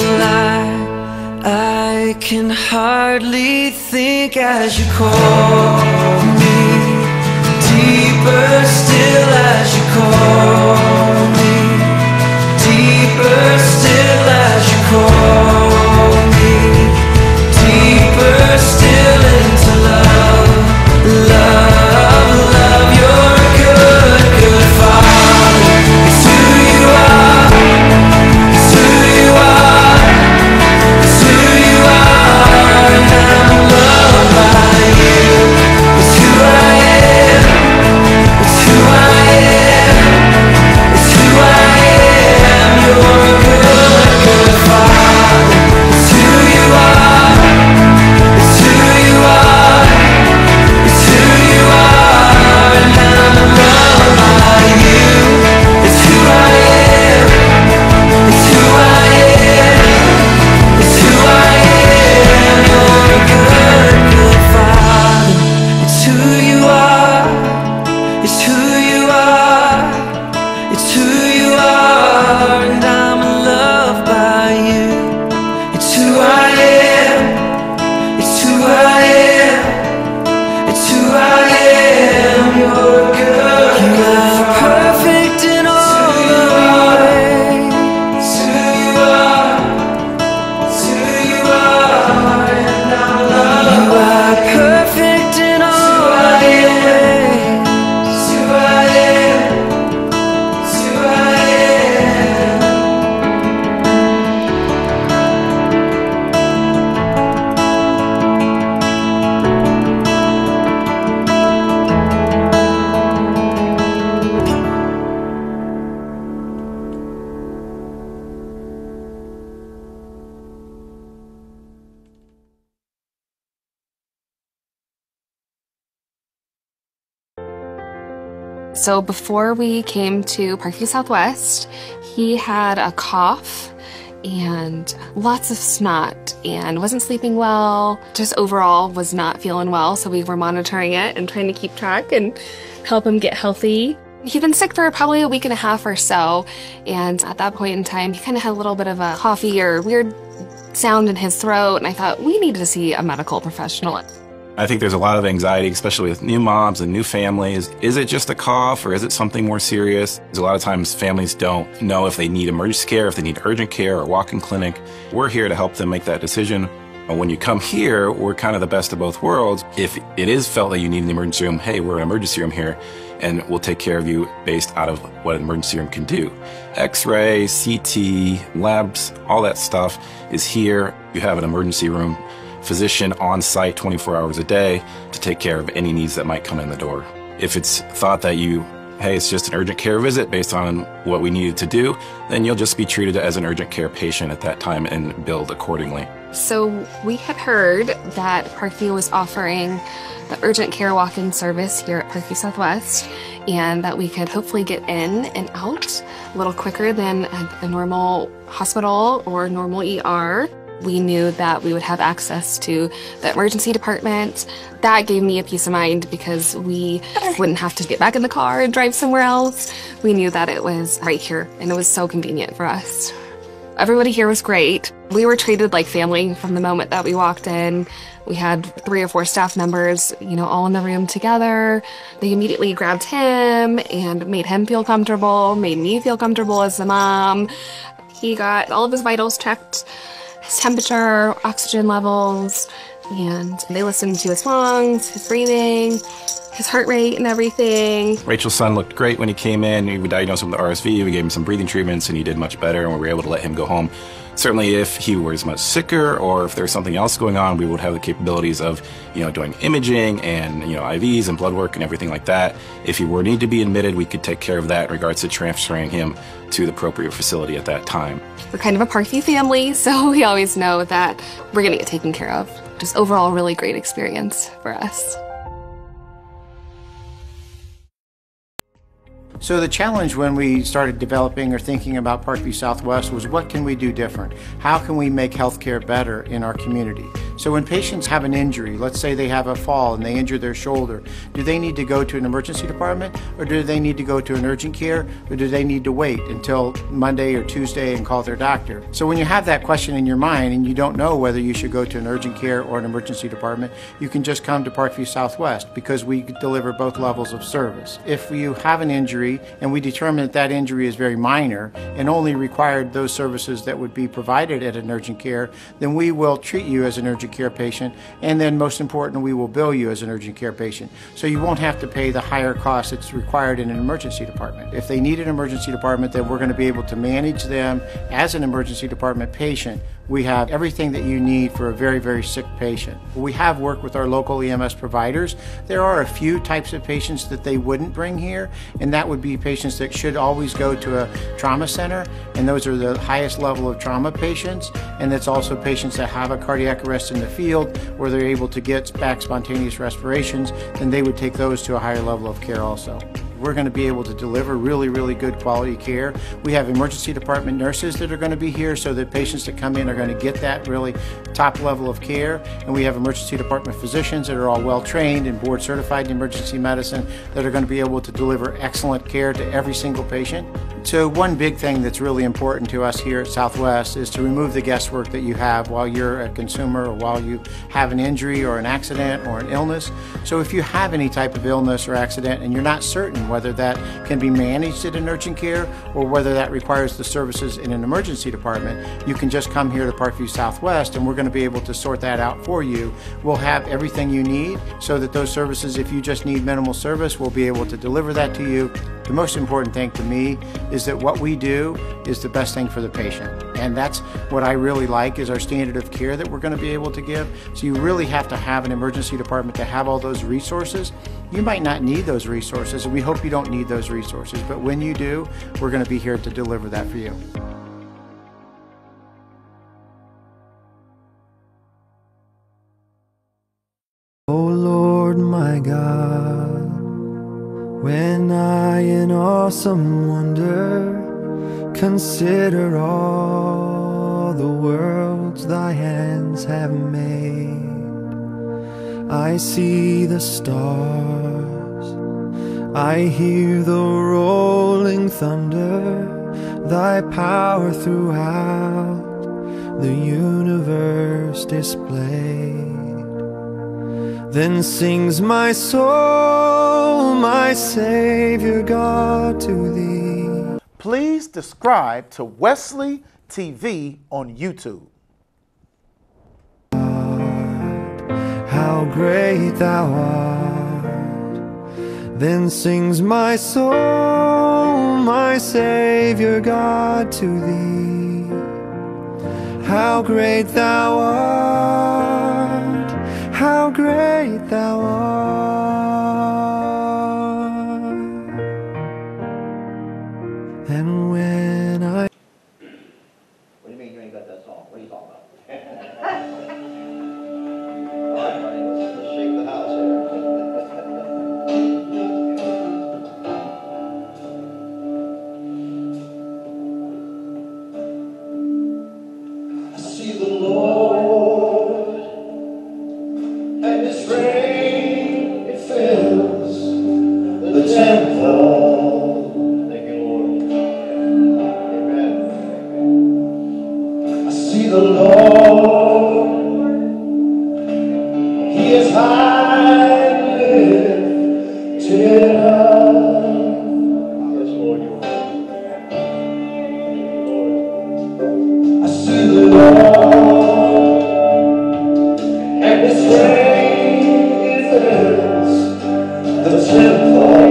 I can hardly think as you call me. Deeper still as you call me. Deeper still as you call me. Deeper still into love. Love, love, you're a good, good Father. It's who you are. It's who you are. It's who you are. And I'm loved by you. It's who I am. It's who I am. It's who I am. You're a good, good Father. It's who you are. It's who you are. It's who you are. And I'm loved by you. It's who I am. It's who I am. It's who I am. You're a good, good Father. It's who you are. It's who you are. It's who you are. And I'm loved by you. It's who I am. It's who I am. It's who I am. You're good. You are perfect in all of your ways. It's who you are. It's who you are. And I'm loved. You are perfect in all of your ways. It's who I am. It's who I am. So before we came to Parkview Southwest, he had a cough and lots of snot and wasn't sleeping well, just overall was not feeling well. So we were monitoring it and trying to keep track and help him get healthy. He'd been sick for probably a week and a half or so. And at that point in time, he kind of had a little bit of a coughy or weird sound in his throat. And I thought we needed to see a medical professional. I think there's a lot of anxiety, especially with new moms and new families. Is it just a cough or is it something more serious? Because a lot of times families don't know if they need emergency care, if they need urgent care or walk-in clinic. We're here to help them make that decision. When you come here, we're kind of the best of both worlds. If it is felt that you need an emergency room, hey, we're an emergency room here, and we'll take care of you based out of what an emergency room can do. X-ray, CT, labs, all that stuff is here. You have an emergency room physician on site 24 hours a day to take care of any needs that might come in the door. If it's thought that hey, it's just an urgent care visit based on what we needed to do, then you'll just be treated as an urgent care patient at that time and billed accordingly. So we had heard that Parkview was offering the urgent care walk-in service here at Parkview Southwest, and that we could hopefully get in and out a little quicker than a normal hospital or normal ER. We knew that we would have access to the emergency department. That gave me a peace of mind because we wouldn't have to get back in the car and drive somewhere else. We knew that it was right here, and it was so convenient for us. Everybody here was great. We were treated like family from the moment that we walked in. We had 3 or 4 staff members, all in the room together. They immediately grabbed him and made him feel comfortable, made me feel comfortable as the mom. He got all of his vitals checked, his temperature, oxygen levels, and they listened to his lungs, his breathing, his heart rate and everything. Rachel's son looked great when he came in. We diagnosed him with RSV, we gave him some breathing treatments, and he did much better, and we were able to let him go home. Certainly if he was much sicker or if there's something else going on, we would have the capabilities of, doing imaging and, IVs and blood work and everything like that. If he were need to be admitted, we could take care of that in regards to transferring him to the appropriate facility at that time. We're kind of a Parkview family, so we always know that we're going to get taken care of. Just overall, really great experience for us. So the challenge when we started developing or thinking about Parkview Southwest was, what can we do different? How can we make healthcare better in our community? So when patients have an injury, let's say they have a fall and they injure their shoulder, do they need to go to an emergency department, or do they need to go to an urgent care, or do they need to wait until Monday or Tuesday and call their doctor? So when you have that question in your mind and you don't know whether you should go to an urgent care or an emergency department, you can just come to Parkview Southwest because we deliver both levels of service. If you have an injury and we determine that that injury is very minor and only required those services that would be provided at an urgent care, then we will treat you as an urgent care patient, and then most important, we will bill you as an urgent care patient. So you won't have to pay the higher cost that's required in an emergency department. If they need an emergency department, then we're going to be able to manage them as an emergency department patient. We have everything that you need for a very, very sick patient. We have worked with our local EMS providers. There are a few types of patients that they wouldn't bring here, and that would be patients that should always go to a trauma center, and those are the highest level of trauma patients, and that's also patients that have a cardiac arrest in the field where they're able to get back spontaneous respirations, then they would take those to a higher level of care also. We're going to be able to deliver really, really good quality care. We have emergency department nurses that are going to be here so that patients that come in are going to get that really top level of care. And we have emergency department physicians that are all well trained and board certified in emergency medicine that are going to be able to deliver excellent care to every single patient. So one big thing that's really important to us here at Southwest is to remove the guesswork that you have while you're a consumer or while you have an injury or an accident or an illness. So if you have any type of illness or accident and you're not certain whether that can be managed at an urgent care or whether that requires the services in an emergency department, you can just come here to Parkview Southwest and we're going to be able to sort that out for you. We'll have everything you need so that those services, if you just need minimal service, we'll be able to deliver that to you. The most important thing to me is that what we do is the best thing for the patient. And that's what I really like, is our standard of care that we're going to be able to give. So you really have to have an emergency department to have all those resources. You might not need those resources, and we hope you don't need those resources. But when you do, we're going to be here to deliver that for you. Oh Lord my God, when I in awesome wonder consider all the worlds thy hands have made, I see the stars, I hear the rolling thunder, thy power throughout the universe displayed. Then sings my soul, my Savior God, to thee. Please subscribe to Wesley TV on YouTube. How great thou art. Then sings my soul, my Savior God, to thee. How great thou art, how great thou art. And when I... What do you mean you ain't got that song? What are you talking about? He is high and lifted up. Yes, Lord, you're right. I see the Lord, and His train fills the temple.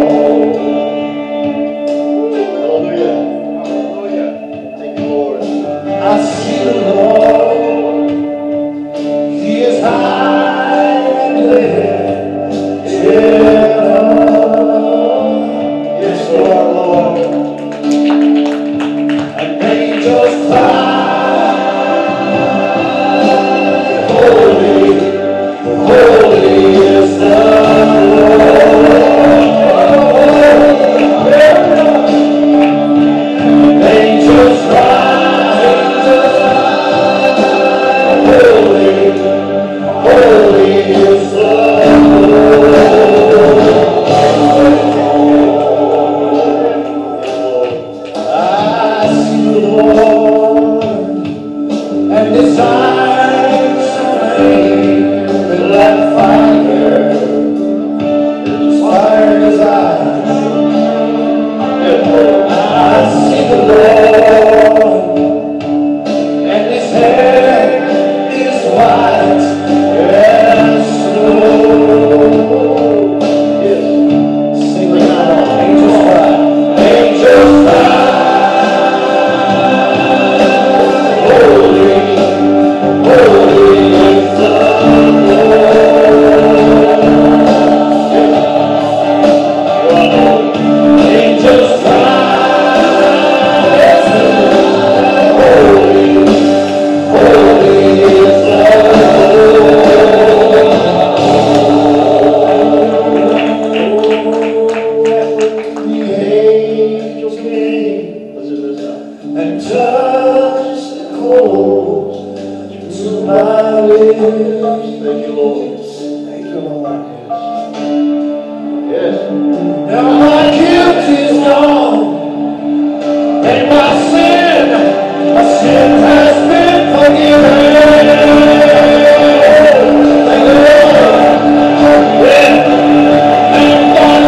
Hallelujah. Hallelujah. Thank you, Lord. I see the Lord, He is high and lifted up. Yes, Lord. And angels cry, holy, holy is the Lord. Angels cry, holy, holy is the I see the Lord, and His eyes flame like fire. There's fire in His eyes. I see the Lord, and His hair is white as snow. Yes. Sing it out. Angels cry. Angels cry. Holy, holy is the Lord. Angels cry. Holy, holy is the The angels came and touched the coals to my lips. Thank you, Lord. Thank you, Lord. Yes. Now my guilt is gone, and my sin has been forgiven. Thank you, Lord. Yeah. And God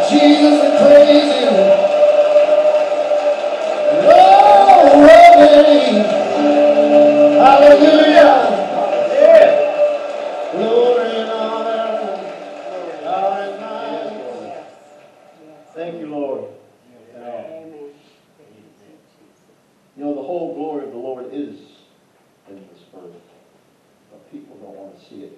Jesus the crazy. Oh, name. Hallelujah. Yeah. Glory and honor. Power and might. Thank you, Lord. Amen. You know, the whole glory of the Lord is in this earth, but people don't want to see it.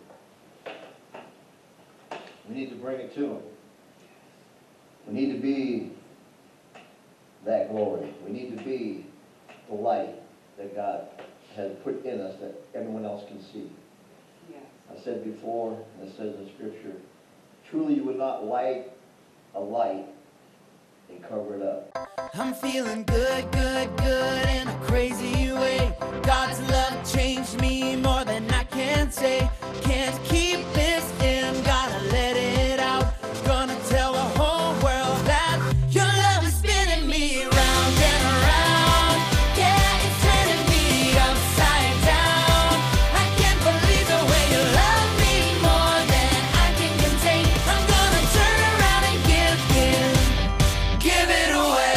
We need to bring it to Him. We need to be that glory. We need to be the light that God has put in us that everyone else can see. Yes. I said before, and it says in Scripture, truly you would not light a light and cover it up. I'm feeling good, good, good in a crazy way. God's love changed me more than I can say. Can't keep this in, gotta let it out. Gonna tell the whole world that your love is spinning me round and around. Yeah, it's turning me upside down. I can't believe the way you love me more than I can contain. I'm gonna turn around and give it away.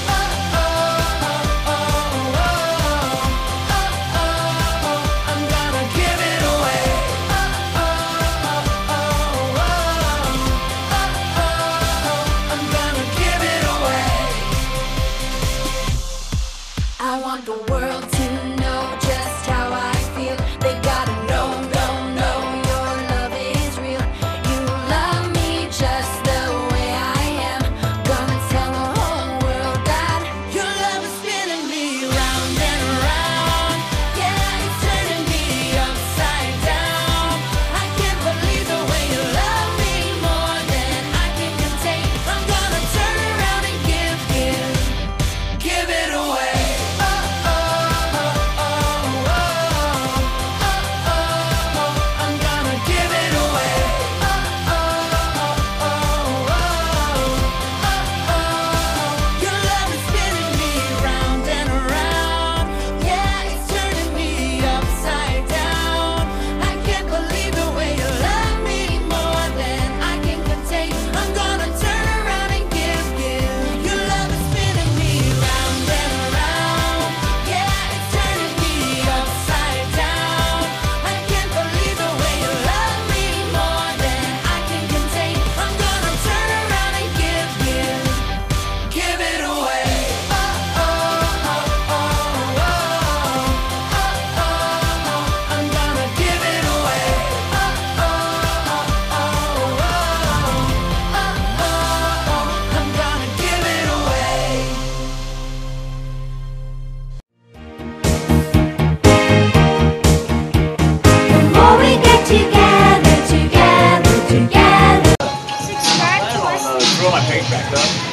I want the world to know just how I feel. They gotta know, your love is real. You love me just the way I am. Gonna tell the whole world that your love is spinning me round and around. Yeah, it's turning me upside down. I can't believe the way you love me more than I can contain. I'm gonna turn around and give it away. Throw my page back up.